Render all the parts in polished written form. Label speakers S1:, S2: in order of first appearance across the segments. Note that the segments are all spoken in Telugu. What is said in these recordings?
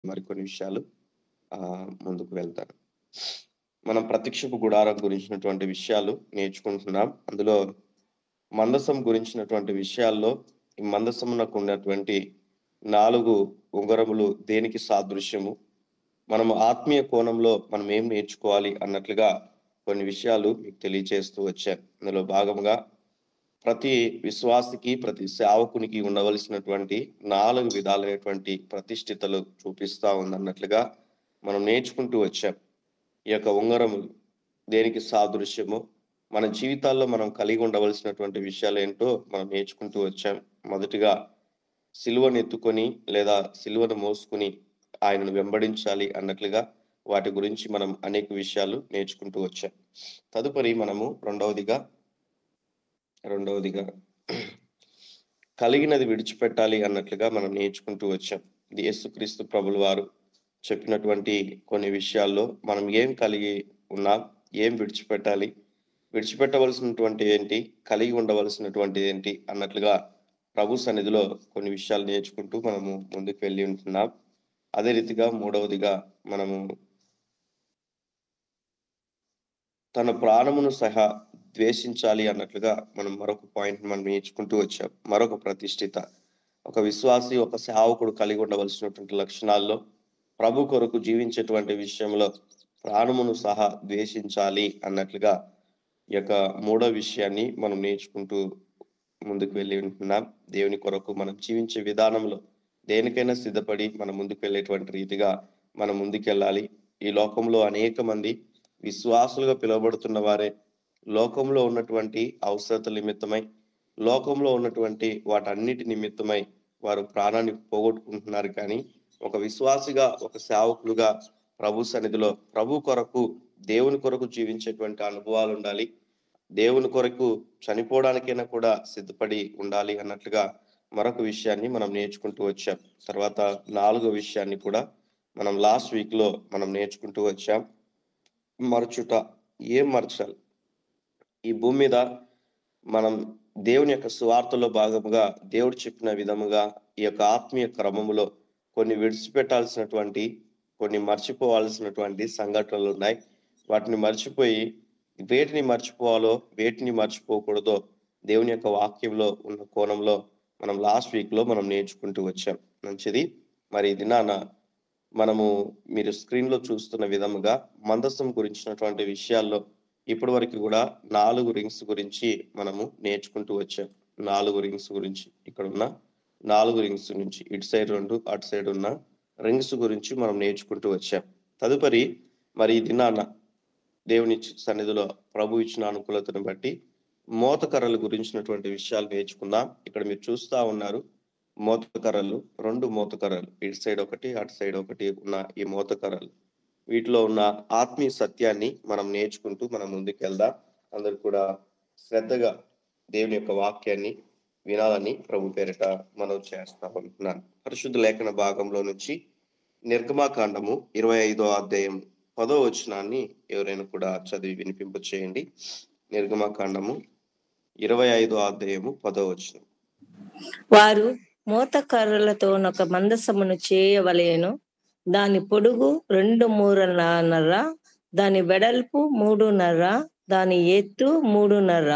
S1: మరికొన్ని విషయాలు ముందుకు వెళ్తాను. మనం ప్రత్యక్షపు గుడారం గురించినటువంటి విషయాలు నేర్చుకుంటున్నాం. అందులో మందసం గురించినటువంటి విషయాల్లో ఈ మందసమునకు ఉన్నటువంటి 4 ఉంగరములు దేనికి సాదృశ్యము? మనము ఆత్మీయ కోణంలో మనం ఏం నేర్చుకోవాలి అన్నట్లుగా కొన్ని విషయాలు మీకు తెలియజేస్తూ వచ్చాను. అందులో భాగంగా ప్రతి విశ్వాసికి, ప్రతి సేవకునికి ఉండవలసినటువంటి 4 విధాలైనటువంటి ప్రతిష్ఠితలు చూపిస్తా ఉందన్నట్లుగా మనం నేర్చుకుంటూ వచ్చాం. ఈ యొక్క ఉంగరములు దేనికి సాదృశ్యమో, మన జీవితాల్లో మనం కలిగి ఉండవలసినటువంటి విషయాలు ఏంటో మనం నేర్చుకుంటూ వచ్చాం. మొదటిగా సిలువను ఎత్తుకొని లేదా సిలువను మోసుకొని ఆయనను వెంబడించాలి అన్నట్లుగా వాటి గురించి మనం అనేక విషయాలు నేర్చుకుంటూ వచ్చాం. తదుపరి మనము రెండవదిగా కలిగినది విడిచిపెట్టాలి అన్నట్లుగా మనం నేర్చుకుంటూ వచ్చాం. ఇది యేసుక్రీస్తు ప్రభుల వారు చెప్పినటువంటి కొన్ని విషయాల్లో మనం ఏం కలిగి ఉన్నాం, ఏం విడిచిపెట్టాలి, విడిచిపెట్టవలసినటువంటి ఏంటి, కలిగి ఉండవలసినటువంటి ఏంటి అన్నట్లుగా ప్రభు సన్నిధిలో కొన్ని విషయాలు నేర్చుకుంటూ మనము ముందుకు వెళ్ళి ఉంటున్నాం. అదే రీతిగా మూడవదిగా మనము తన ప్రాణమును సహా ద్వేషించాలి అన్నట్లుగా మనం మరొక పాయింట్ మనం నేర్చుకుంటూ వచ్చాం. మరొక ప్రతిష్ఠిత ఒక విశ్వాసి, ఒక సేవకుడు కలిగి ఉండవలసినటువంటి లక్షణాల్లో ప్రభు కొరకు జీవించేటువంటి విషయంలో ప్రాణమును సహా ద్వేషించాలి అన్నట్లుగా ఈ యొక్క మూడో విషయాన్ని మనం నేర్చుకుంటూ ముందుకు వెళ్ళి ఉంటున్నాం. దేవుని కొరకు మనం జీవించే విధానంలో దేనికైనా సిద్ధపడి మనం ముందుకు వెళ్ళేటువంటి రీతిగా మనం ముందుకెళ్ళాలి. ఈ లోకంలో అనేక మంది విశ్వాసులుగా పిలువబడుతున్న వారే లోకంలో ఉన్నటువంటి అవసరతల నిమిత్తమై, లోకంలో ఉన్నటువంటి వాటన్నిటి నిమిత్తమై వారు ప్రాణాన్ని పోగొట్టుకుంటున్నారు. కానీ ఒక విశ్వాసిగా, ఒక సేవకులుగా ప్రభు సన్నిధిలో ప్రభు కొరకు, దేవుని కొరకు జీవించేటువంటి అనుభవాలు ఉండాలి. దేవుని కొరకు చనిపోవడానికైనా కూడా సిద్ధపడి ఉండాలి అన్నట్లుగా మరొక విషయాన్ని మనం నేర్చుకుంటూ వచ్చాం. తర్వాత 4వ విషయాన్ని కూడా మనం లాస్ట్ వీక్ లో మనం నేర్చుకుంటూ వచ్చాం. మరచుట. ఏం మరచాలి? ఈ భూమి మీద మనం దేవుని యొక్క సువార్తలో భాగముగా దేవుడు చెప్పిన విధముగా ఈ యొక్క ఆత్మీయ క్రమములో కొన్ని విడిచిపెట్టాల్సినటువంటి, కొన్ని మర్చిపోవాల్సినటువంటి సంఘటనలు ఉన్నాయి. వాటిని మర్చిపోయి వేటిని మర్చిపోవాలో, వేటిని మర్చిపోకూడదో దేవుని యొక్క వాక్యంలో ఉన్న కోణంలో మనం లాస్ట్ వీక్ లో మనం నేర్చుకుంటూ వచ్చాం. మంచిది. మరి ఈ దినాన మనము మీరు స్క్రీన్ లో చూస్తున్న విధముగా మందసం గురించినటువంటి విషయాల్లో ఇప్పటి వరకు కూడా 4 రింగ్స్ గురించి మనము నేర్చుకుంటూ వచ్చాం. 4 రింగ్స్ గురించి, ఇక్కడ ఉన్న 4 రింగ్స్ నుంచి ఇటు సైడ్ 2, అటు సైడ్ ఉన్న రింగ్స్ గురించి మనం నేర్చుకుంటూ వచ్చాం. తదుపరి మరి ఈ దినాన దేవుని సన్నిధిలో ప్రభు ఇచ్చిన అనుకూలతను బట్టి మోతకర్రల గురించినటువంటి విషయాలు నేర్చుకుందాం. ఇక్కడ మీరు చూస్తా ఉన్నారు మోతకర్రలు, 2 మోతకర్రలు, ఇటు సైడ్ ఒకటి, అటు సైడ్ ఒకటి ఉన్న ఈ మోతకర్రలు, వీటిలో ఉన్న ఆత్మీయ సత్యాన్ని మనం నేర్చుకుంటూ మనం ముందుకు వెళ్దాం. అందరూ కూడా శ్రద్ధగా దేవుని యొక్క వాక్యాన్ని వినాలని ప్రభు పేరిట మనం చేస్తామనుకున్నాను. పరిశుద్ధ లేఖన భాగంలో నుంచి నిర్గమాకాండము 25వ అధ్యాయం 10వ వచనాన్ని ఎవరైనా కూడా చదివి వినిపింప చేయండి. నిర్గమాకాండము 25వ అధ్యాయము 10వ వచనం.
S2: వారు మోతకర్రలతోనొక మందసమును చేయవలెను. దాని పొడుగు 2 మూరన్నర, దాని వెడల్పు 3.5, దాని ఎత్తు 3.5.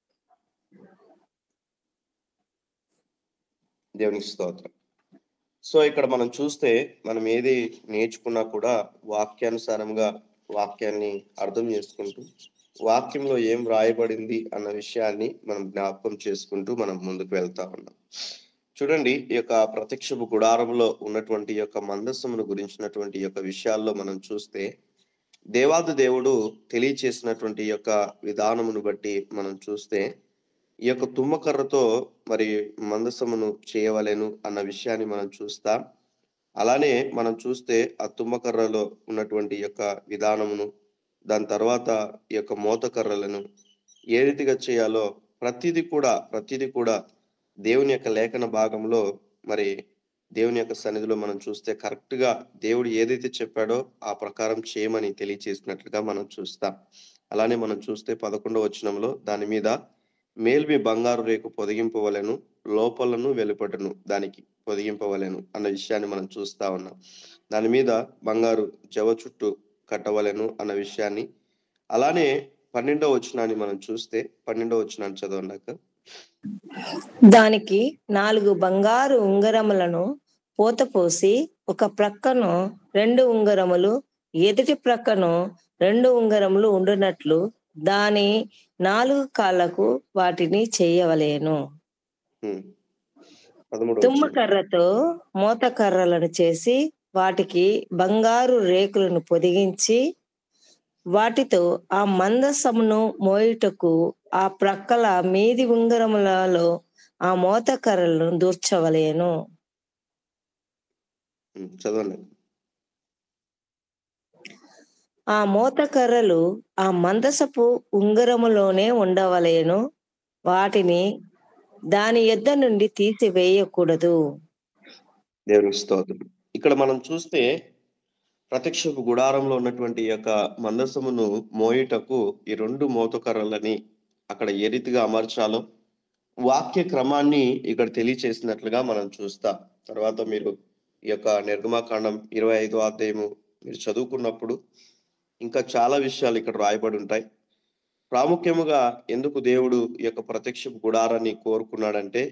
S1: దేవునికి స్తోత్రం. సో ఇక్కడ మనం చూస్తే మనం ఏది నేర్చుకున్నా కూడా వాక్యానుసారంగా వాక్యాన్ని అర్థం చేసుకుంటూ, వాక్యంలో ఏం రాయబడింది అన్న విషయాన్ని మనం జ్ఞాపకం చేసుకుంటూ మనం ముందుకు వెళ్తా ఉన్నాం. చూడండి, ఈ యొక్క ప్రత్యక్షపు గుడారంలో ఉన్నటువంటి యొక్క మందస్సమును గురించినటువంటి యొక్క విషయాల్లో మనం చూస్తే దేవాది దేవుడు తెలియచేసినటువంటి యొక్క విధానమును బట్టి మనం చూస్తే ఈ యొక్క తుమ్మకర్రతో మరి మందసమును చేయవలెను అన్న విషయాన్ని మనం చూస్తాం. అలానే మనం చూస్తే ఆ తుమ్మకర్రలో ఉన్నటువంటి యొక్క విధానమును, దాని తర్వాత ఈ యొక్క మోతకర్రలను ఏ రీతిగా చేయాలో ప్రతిదీ కూడా దేవుని యొక్క లేఖన భాగంలో మరి దేవుని యొక్క సన్నిధిలో మనం చూస్తే కరెక్ట్ గా దేవుడు ఏదైతే చెప్పాడో ఆ ప్రకారం చేయమని తెలియచేసినట్లుగా మనం చూస్తాం. అలానే మనం చూస్తే 11వ వచనంలో దాని మీద మేల్మి బంగారు రేకు పొదిగింపవలెను, లోపలను వెలుపటను దానికి పొదిగింపవలెను అన్న విషయాన్ని మనం చూస్తా ఉన్నాం. దాని మీద బంగారు జవ చుట్టూ కట్టవలెను అన్న విషయాన్ని, అలానే 12వ వచనాన్ని మనం చూస్తే 12వ వచనాన్ని చదవండాక.
S2: దానికి 4 బంగారు ఉంగరములను పోతపోసి ఒక ప్రక్కను 2 ఉంగరములు, ఎదుటి ప్రక్కను 2 ఉంగరములు ఉండునట్లు దాని 4 కాళ్ళకు వాటిని చేయవలెను.
S1: 13వ వచనం.
S2: తుమ్మకర్రతో మోతకర్రలను చేసి వాటికి బంగారు రేకులను పొదిగించి వాటితో ఆ మందసమును మోయుటకు ఆ ప్రక్కల మీది ఉంగరములలో ఆ మోతకర్రలను దూర్చవలెను.
S1: చదవండి.
S2: ఆ మోతకర్రలు ఆ మందసపు ఉంగరములోనే ఉండవలెను, వాటిని దాని యొద్ద నుండి తీసివేయకూడదు.
S1: దేవునికి స్తోత్రం. ఇక్కడ మనం చూస్తే ప్రత్యక్షపు గుడారంలో ఉన్నటువంటి ఈ యొక్క మందసమును మోయుటకు ఈ 2 మోతకర్రలని అక్కడ ఏ రీతిగా అమర్చాలో వాక్య క్రమాన్ని ఇక్కడ తెలియచేసినట్లుగా మనం చూస్తాం. తర్వాత మీరు ఈ యొక్క నిర్గమాకాండం 25వ అధ్యాయము మీరు చదువుకున్నప్పుడు ఇంకా చాలా విషయాలు ఇక్కడ రాయబడి ఉంటాయి. ప్రాముఖ్యముగా ఎందుకు దేవుడు ఈ యొక్క ప్రత్యక్షపు గుడారాన్ని కోరుకున్నాడంటే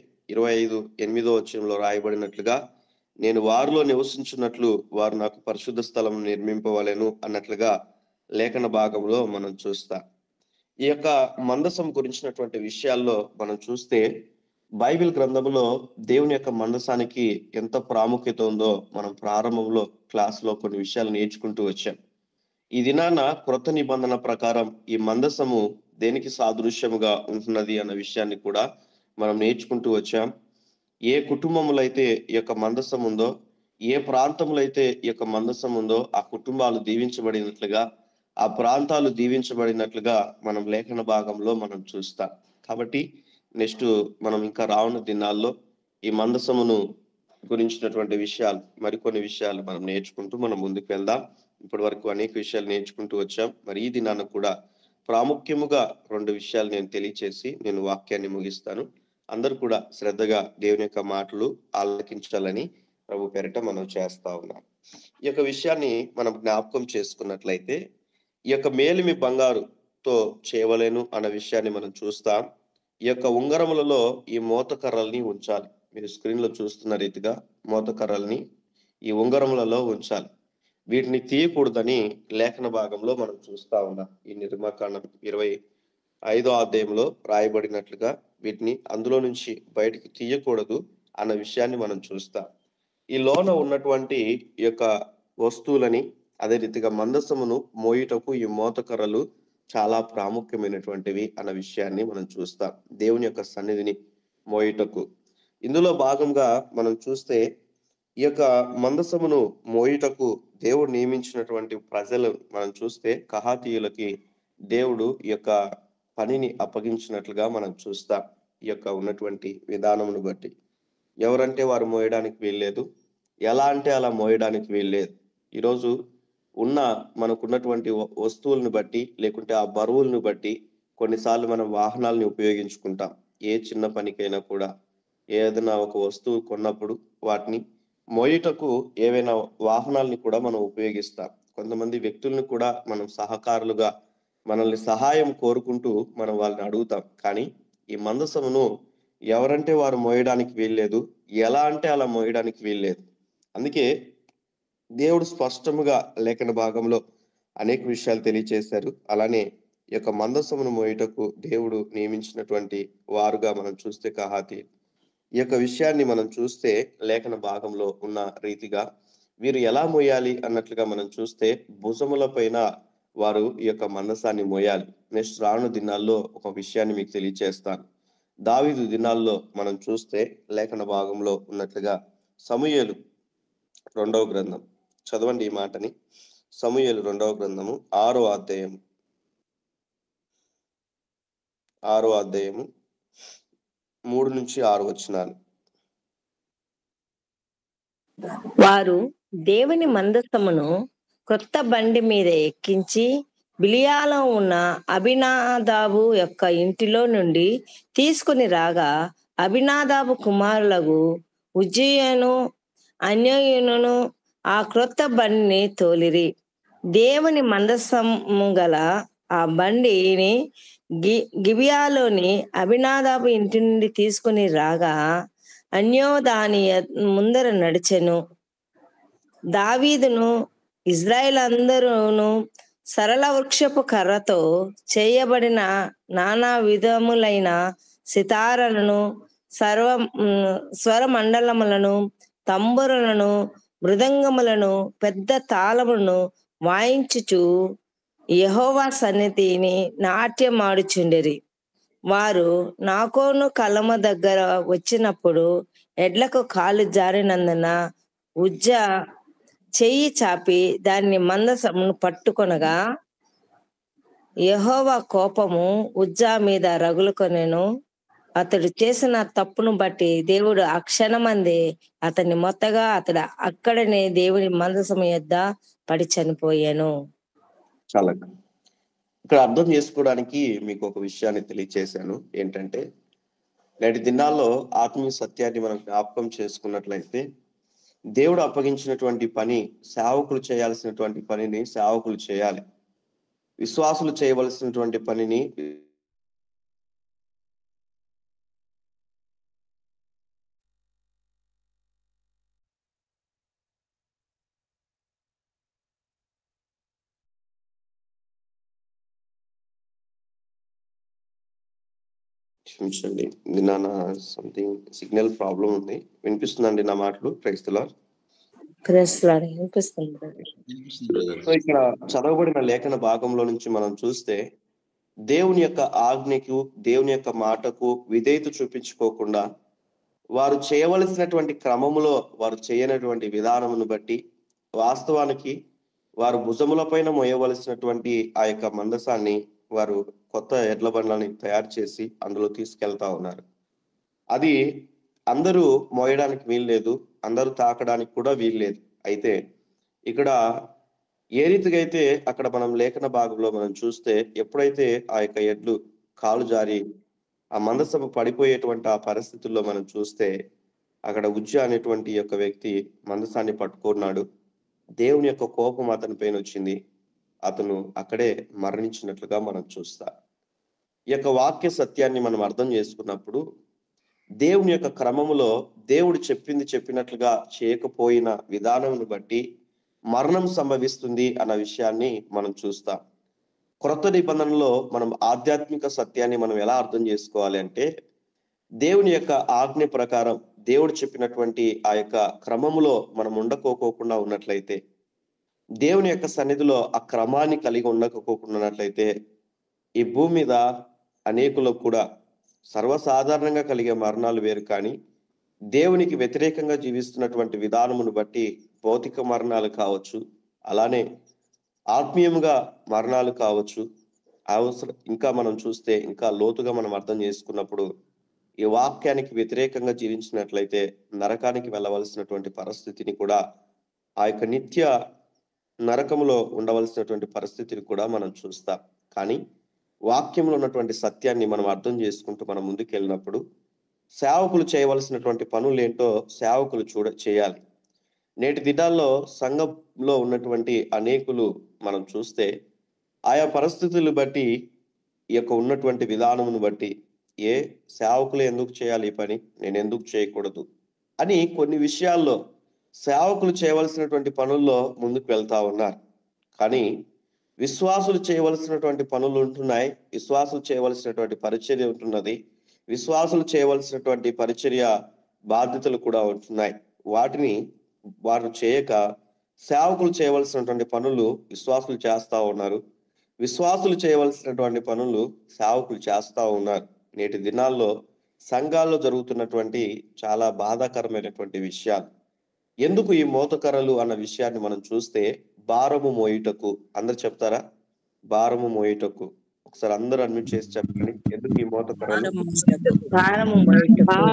S1: 25:8వ వచనంలో రాయబడినట్లుగా, నేను వారిలో నివసించున్నట్లు వారు నాకు పరిశుద్ధ స్థలం నిర్మింపవలెను అన్నట్లుగా లేఖన భాగంలో మనం చూస్తాం. ఈ యొక్క మందసం గురించినటువంటి విషయాల్లో మనం చూస్తే బైబిల్ గ్రంథంలో దేవుని యొక్క మందసానికి ఎంత ప్రాముఖ్యత ఉందో మనం ప్రారంభంలో క్లాస్లో కొన్ని విషయాలు నేర్చుకుంటూ వచ్చాం. ఈ దినాన క్రొత్త నిబంధన ప్రకారం ఈ మందసము దేనికి సాదృశ్యముగా ఉంటున్నది అన్న విషయాన్ని కూడా మనం నేర్చుకుంటూ వచ్చాం. ఏ కుటుంబములో అయితే ఈ యొక్క మందసం ఉందో, ఏ ప్రాంతంలో అయితే ఈ యొక్క మందసం ఉందో ఆ కుటుంబాలు దీవించబడినట్లుగా, ఆ ప్రాంతాలు దీవించబడినట్లుగా మనం లేఖన భాగంలో మనం చూస్తాం. కాబట్టి నెక్స్ట్ మనం ఇంకా రానున్న దినాల్లో ఈ మందసమును గురించినటువంటి విషయాలు, మరికొన్ని విషయాలు మనం నేర్చుకుంటూ మనం ముందుకు వెళ్దాం. ఇప్పటి వరకు అనేక విషయాలు నేర్చుకుంటూ వచ్చాం. మరి ఈ దినాన కూడా ప్రాముఖ్యముగా 2 విషయాలు నేను తెలియచేసి నేను వాక్యాన్ని ముగిస్తాను. అందరూ కూడా శ్రద్ధగా దేవుని యొక్క మాటలు ఆలకించాలని ప్రభు పేరిట మనం చేస్తా ఉన్నాం. ఈ యొక్క విషయాన్ని మనం జ్ఞాపకం చేసుకున్నట్లయితే ఈ యొక్క మేలిమి బంగారుతో చేయవలేను అన్న విషయాన్ని మనం చూస్తాం. ఈ యొక్క ఉంగరములలో ఈ మోతకర్రల్ని ఉంచాలి. మీరు స్క్రీన్ లో చూస్తున్న రీతిగా మోతకర్రల్ని ఈ ఉంగరములలో ఉంచాలి. వీటిని తీయకూడదని లేఖన భాగంలో మనం చూస్తా ఉన్నాం. ఈ నిర్గమాకాండం 25వ అధ్యాయంలో రాయబడినట్లుగా వీటిని అందులో నుంచి బయటికి తీయకూడదు అన్న విషయాన్ని మనం చూస్తాం. ఈ లోన ఉన్నటువంటి ఈ యొక్క వస్తువులని, అదే రీతిగా మందసమును మోయుటకు ఈ మోతకర్రలు చాలా ప్రాముఖ్యమైనటువంటివి అన్న విషయాన్ని మనం చూస్తాం. దేవుని యొక్క సన్నిధిని మోయుటకు ఇందులో భాగంగా మనం చూస్తే ఈ యొక్క మందసమును మోయుటకు దేవుడు నియమించినటువంటి ప్రజలు మనం చూస్తే కహాతీయులకి దేవుడు ఈ యొక్క పనిని అప్పగించినట్లుగా మనం చూస్తాం. ఈ యొక్క ఉన్నటువంటి విధానమును బట్టి ఎవరంటే వారు మోయడానికి వీల్లేదు, ఎలా అంటే అలా మోయడానికి వీల్లేదు. ఈరోజు మనకున్నటువంటి వస్తువులను బట్టి లేకుంటే ఆ బరువులను బట్టి కొన్నిసార్లు మనం వాహనాలని ఉపయోగించుకుంటాం. ఏ చిన్న పనికైనా కూడా ఏదైనా ఒక వస్తువు కొన్నప్పుడు వాటిని మోయుటకు ఏవైనా వాహనాలని కూడా మనం ఉపయోగిస్తాం. కొంతమంది వ్యక్తులను కూడా మనం సహకారులుగా మనల్ని సహాయం కోరుకుంటూ మనం వాళ్ళని అడుగుతాం. కానీ ఈ మందసమును ఎవరంటే వారు మోయడానికి వీల్లేదు, ఎలా అంటే అలా మోయడానికి వీల్లేదు. అందుకే దేవుడు స్పష్టముగా లేఖన భాగంలో అనేక విషయాలు తెలియచేశారు. అలానే ఈ యొక్క మందసమును మోయుటకు దేవుడు నియమించినటువంటి వారుగా మనం చూస్తే కహాతీ, ఈ యొక్క విషయాన్ని మనం చూస్తే లేఖన భాగంలో ఉన్న రీతిగా వీరు ఎలా మోయాలి అన్నట్లుగా మనం చూస్తే భుజముల పైన వారు ఈ యొక్క మందసాన్ని మోయాలి. నెక్స్ట్ రానున్న దినాల్లో ఒక విషయాన్ని మీకు తెలియచేస్తాను. దావీదు దినాల్లో మనం చూస్తే లేఖన భాగంలో ఉన్నట్లుగా సమూయేలు 2వ గ్రంథం చదవండి ఈ మాటని. సమూయేలు 2వ గ్రంథము 6వ అధ్యాయము 3 నుంచి 6 వచనాలు.
S2: వారు దేవుని మందసమును క్రొత్త బండి మీద ఎక్కించి బిలియాలో ఉన్న అభినాదాబు యొక్క ఇంటిలో నుండి తీసుకుని రాగా అభినాదాబు కుమారులకు ఉజ్జీయను అన్యోయును ఆ క్రొత్త బండిని తోలిరి. దేవుని మందసము గల ఆ బండిని గిబియాలోని అభినాదాబు ఇంటి నుండి తీసుకుని రాగా అన్యో దాని ముందర నడిచెను. దావీదును ఇజ్రాయేల్ అందరూను సరళ వృక్షపు కర్రతో చేయబడిన నానా విధములైన సితారలను, స్వరమండలములను, తంబురులను, మృదంగములను, పెద్ద తాళములను వాయించుచు యెహోవా సన్నిధిని నాట్యమాడుచుండిరి. వారు నాకోను కలమ దగ్గర వచ్చినప్పుడు ఎడ్లకు కాలు జారినందున ఉజ్జా చెయ్యి చాపి దాన్ని మందసమును పట్టుకొనగా యెహోవా కోపము ఉజ్జా మీద రగులుకొనెను. అతడు చేసిన తప్పును బట్టి దేవుడు ఆ క్షణమందే అతన్ని మొత్తగా అతడు అక్కడనే దేవుని మందసము యొద్ద పడి చనిపోయాను.
S1: చాలా ఇక్కడ అర్థం చేసుకోవడానికి మీకు ఒక విషయాన్ని తెలియచేశాను. ఏంటంటే నేటి దినాల్లో ఆత్మీయ సత్యాన్ని మనం జ్ఞాపకం చేసుకున్నట్లయితే దేవుడు అప్పగించినటువంటి పని, సేవకులు చేయాల్సినటువంటి పనిని సేవకులు చేయాలి. విశ్వాసులు చేయవలసినటువంటి పనిని క్షమించండి, నిన్న సంథింగ్ సిగ్నల్ ప్రాబ్లం ఉంది. వినిపిస్తుందండి నా మాటలు? Praise the lord. సో ఇక్కడ చదవబడిన లేఖన భాగంలో నుంచి మనం చూస్తే దేవుని యొక్క ఆజ్ఞకు, దేవుని యొక్క మాటకు విధేయత చూపించుకోకుండా వారు చేయవలసినటువంటి క్రమములో వారు చేయనటువంటి విధానమును బట్టి వాస్తవానికి వారు భుజముల పైన మోయవలసినటువంటి ఆ యొక్క మందసాన్ని వారు కొత్త ఎడ్ల బండ్లని తయారు చేసి అందులో తీసుకెళ్తా ఉన్నారు. అది అందరూ మోయడానికి వీల్లేదు, అందరూ తాకడానికి కూడా వీల్లేదు. అయితే ఇక్కడ ఏ రీతిగా అయితే అక్కడ మనం లేఖన భాగంలో మనం చూస్తే ఎప్పుడైతే ఆ యొక్క ఎడ్లు కాలు జారి ఆ మందసము పడిపోయేటువంటి ఆ పరిస్థితుల్లో మనం చూస్తే అక్కడ ఉజ్జా అనేటువంటి యొక్క వ్యక్తి మందసాన్ని పట్టుకున్నాడు. దేవుని యొక్క కోపం అతని పైన వచ్చింది. అతను అక్కడే మరణించినట్లుగా మనం చూస్తాం. ఈ యొక్క వాక్య సత్యాన్ని మనం అర్థం చేసుకున్నప్పుడు దేవుని యొక్క క్రమములో దేవుడు చెప్పినట్లుగా చేయకపోయిన విధానమును బట్టి మరణం సంభవిస్తుంది అన్న విషయాన్ని మనం చూస్తాం. క్రొత్త నిబంధనలో మనం ఆధ్యాత్మిక సత్యాన్ని మనం ఎలా అర్థం చేసుకోవాలి అంటే దేవుని యొక్క ఆజ్ఞ ప్రకారం దేవుడు చెప్పినటువంటి ఆ యొక్క క్రమములో మనం ఉండకోకుండా ఉన్నట్లయితే, దేవుని యొక్క సన్నిధిలో ఆ క్రమాన్ని కలిగి ఉండకపోకున్నట్లయితే ఈ భూమి మీద అనేకులకు కూడా సర్వసాధారణంగా కలిగే మరణాలు వేరు, కానీ దేవునికి వ్యతిరేకంగా జీవిస్తున్నటువంటి విధానమును బట్టి భౌతిక మరణాలు కావచ్చు, అలానే ఆత్మీయంగా మరణాలు కావచ్చు. అవసరం ఇంకా మనం చూస్తే ఇంకా లోతుగా మనం అర్థం చేసుకున్నప్పుడు ఈ వాక్యానికి వ్యతిరేకంగా జీవించినట్లయితే నరకానికి వెళ్ళవలసినటువంటి పరిస్థితిని కూడా, ఆ యొక్క నిత్య నరకములో ఉండవలసినటువంటి పరిస్థితిని కూడా మనం చూస్తాం. కానీ వాక్యంలో ఉన్నటువంటి సత్యాన్ని మనం అర్థం చేసుకుంటూ మనం ముందుకు వెళ్ళినప్పుడు సేవకులు చేయవలసినటువంటి పనులు ఏంటో సేవకులు చేయాలి. నేటి దినాల్లో సంఘంలో ఉన్నటువంటి అనేకులు మనం చూస్తే ఆయా పరిస్థితులు బట్టి ఈ యొక్క ఉన్నటువంటి విధానమును బట్టి సేవకులు ఎందుకు చేయాలి ఈ పని, నేను ఎందుకు చేయకూడదు అని కొన్ని విషయాల్లో సేవకులు చేయవలసినటువంటి పనుల్లో ముందుకు వెళ్తా ఉన్నారు. కానీ విశ్వాసులు చేయవలసినటువంటి పనులు ఉంటున్నాయి, విశ్వాసులు చేయవలసినటువంటి పరిచర్య ఉంటున్నది, విశ్వాసులు చేయవలసినటువంటి పరిచర్య బాధ్యతలు కూడా ఉంటున్నాయి. వాటిని వారు చేయక సేవకులు చేయవలసినటువంటి పనులు విశ్వాసులు చేస్తా ఉన్నారు, విశ్వాసులు చేయవలసినటువంటి పనులు సేవకులు చేస్తా ఉన్నారు. నేటి దినాల్లో సంఘాల్లో జరుగుతున్నటువంటి చాలా బాధాకరమైనటువంటి విషయాలు. ఎందుకు ఈ మోతకర్రలు అన్న విషయాన్ని మనం చూస్తే భారము మోయుటకు, అందరు చెప్తారా? భారము మోయుటకు ఒకసారి అందరూ అడ్మిట్ చేసి చెప్పండి. ఎందుకు ఈ మోతకర్రలు?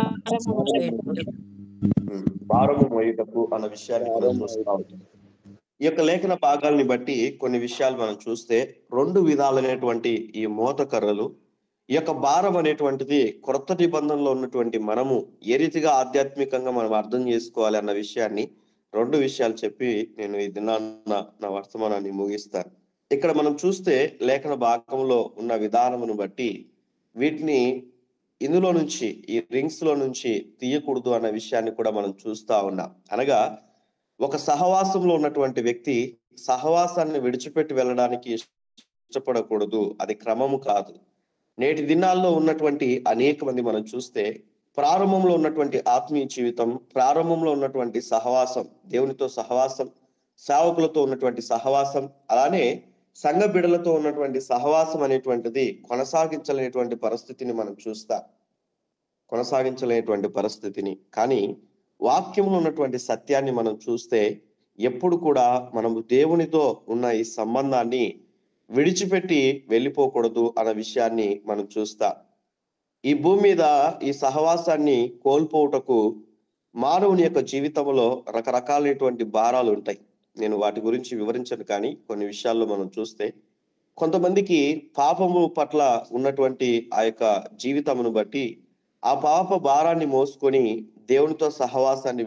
S1: భారము మోయుటకు అన్న విషయాన్ని మనం చూస్తా ఉంటాం. ఈ యొక్క లేఖన భాగాల్ని బట్టి కొన్ని విషయాలు మనం చూస్తే 2 విధాలైనటువంటి ఈ మోతకర్రలు, ఈ యొక్క భారం అనేటువంటిది క్రొత్త నిబంధనలో ఉన్నటువంటి మనము ఏ రీతిగా ఆధ్యాత్మికంగా మనం అర్థం చేసుకోవాలి అన్న విషయాన్ని 2 విషయాలు చెప్పి నేను ఈ దినాన్న నా వర్తమానాన్ని ముగిస్తాను. ఇక్కడ మనం చూస్తే లేఖన భాగంలో ఉన్న విధానమును బట్టి వీటిని ఇందులో నుంచి ఈ రింగ్స్ లో నుంచి తీయకూడదు అన్న విషయాన్ని కూడా మనం చూస్తా ఉన్నాం. అనగా ఒక సహవాసంలో ఉన్నటువంటి వ్యక్తి సహవాసాన్ని విడిచిపెట్టి వెళ్ళడానికి ఇష్టపడకూడదు. అది క్రమము కాదు. నేటి దినాల్లో ఉన్నటువంటి అనేక మంది మనం చూస్తే ప్రారంభంలో ఉన్నటువంటి ఆత్మీయ జీవితం, ప్రారంభంలో ఉన్నటువంటి సహవాసం, దేవునితో సహవాసం, సేవకులతో ఉన్నటువంటి సహవాసం, అలానే సంఘ బిడ్డలతో ఉన్నటువంటి సహవాసం అనేటువంటిది కొనసాగించలేనటువంటి పరిస్థితిని మనం చూస్తాం. కొనసాగించలేనటువంటి పరిస్థితిని. కానీ వాక్యంలో ఉన్నటువంటి సత్యాన్ని మనం చూస్తే ఎప్పుడు కూడా మనము దేవునితో ఉన్న ఈ సంబంధాన్ని విడిచిపెట్టి వెళ్ళిపోకూడదు అన్న విషయాన్ని మనం చూస్తాం. ఈ భూమి మీద ఈ సహవాసాన్ని కోల్పోవుటకు మానవుని యొక్క జీవితంలో రకరకాలైనటువంటి భారాలు ఉంటాయి. నేను వాటి గురించి వివరించను, కానీ కొన్ని విషయాల్లో మనం చూస్తే కొంతమందికి పాపము పట్ల ఉన్నటువంటి ఆ యొక్క జీవితమును బట్టి ఆ పాప భారాన్ని మోసుకొని దేవునితో సహవాసాన్ని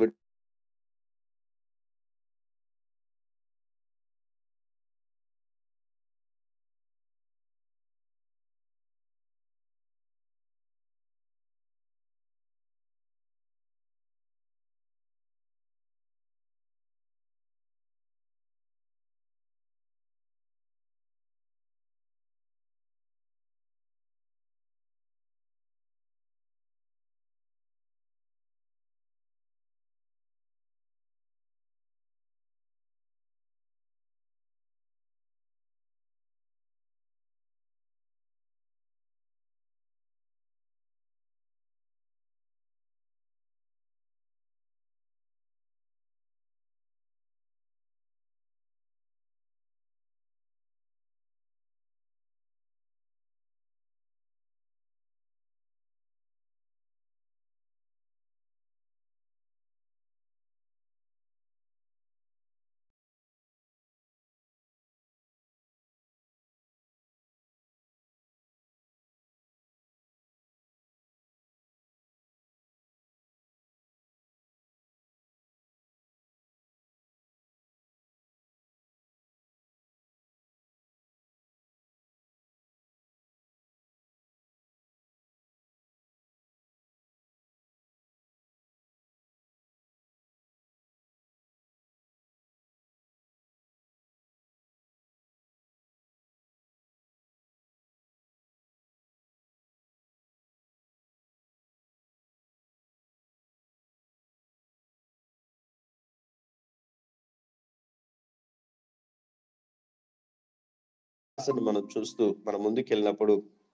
S1: మనం చూస్తూ మనం ముందుకెళ్ళినప్పుడు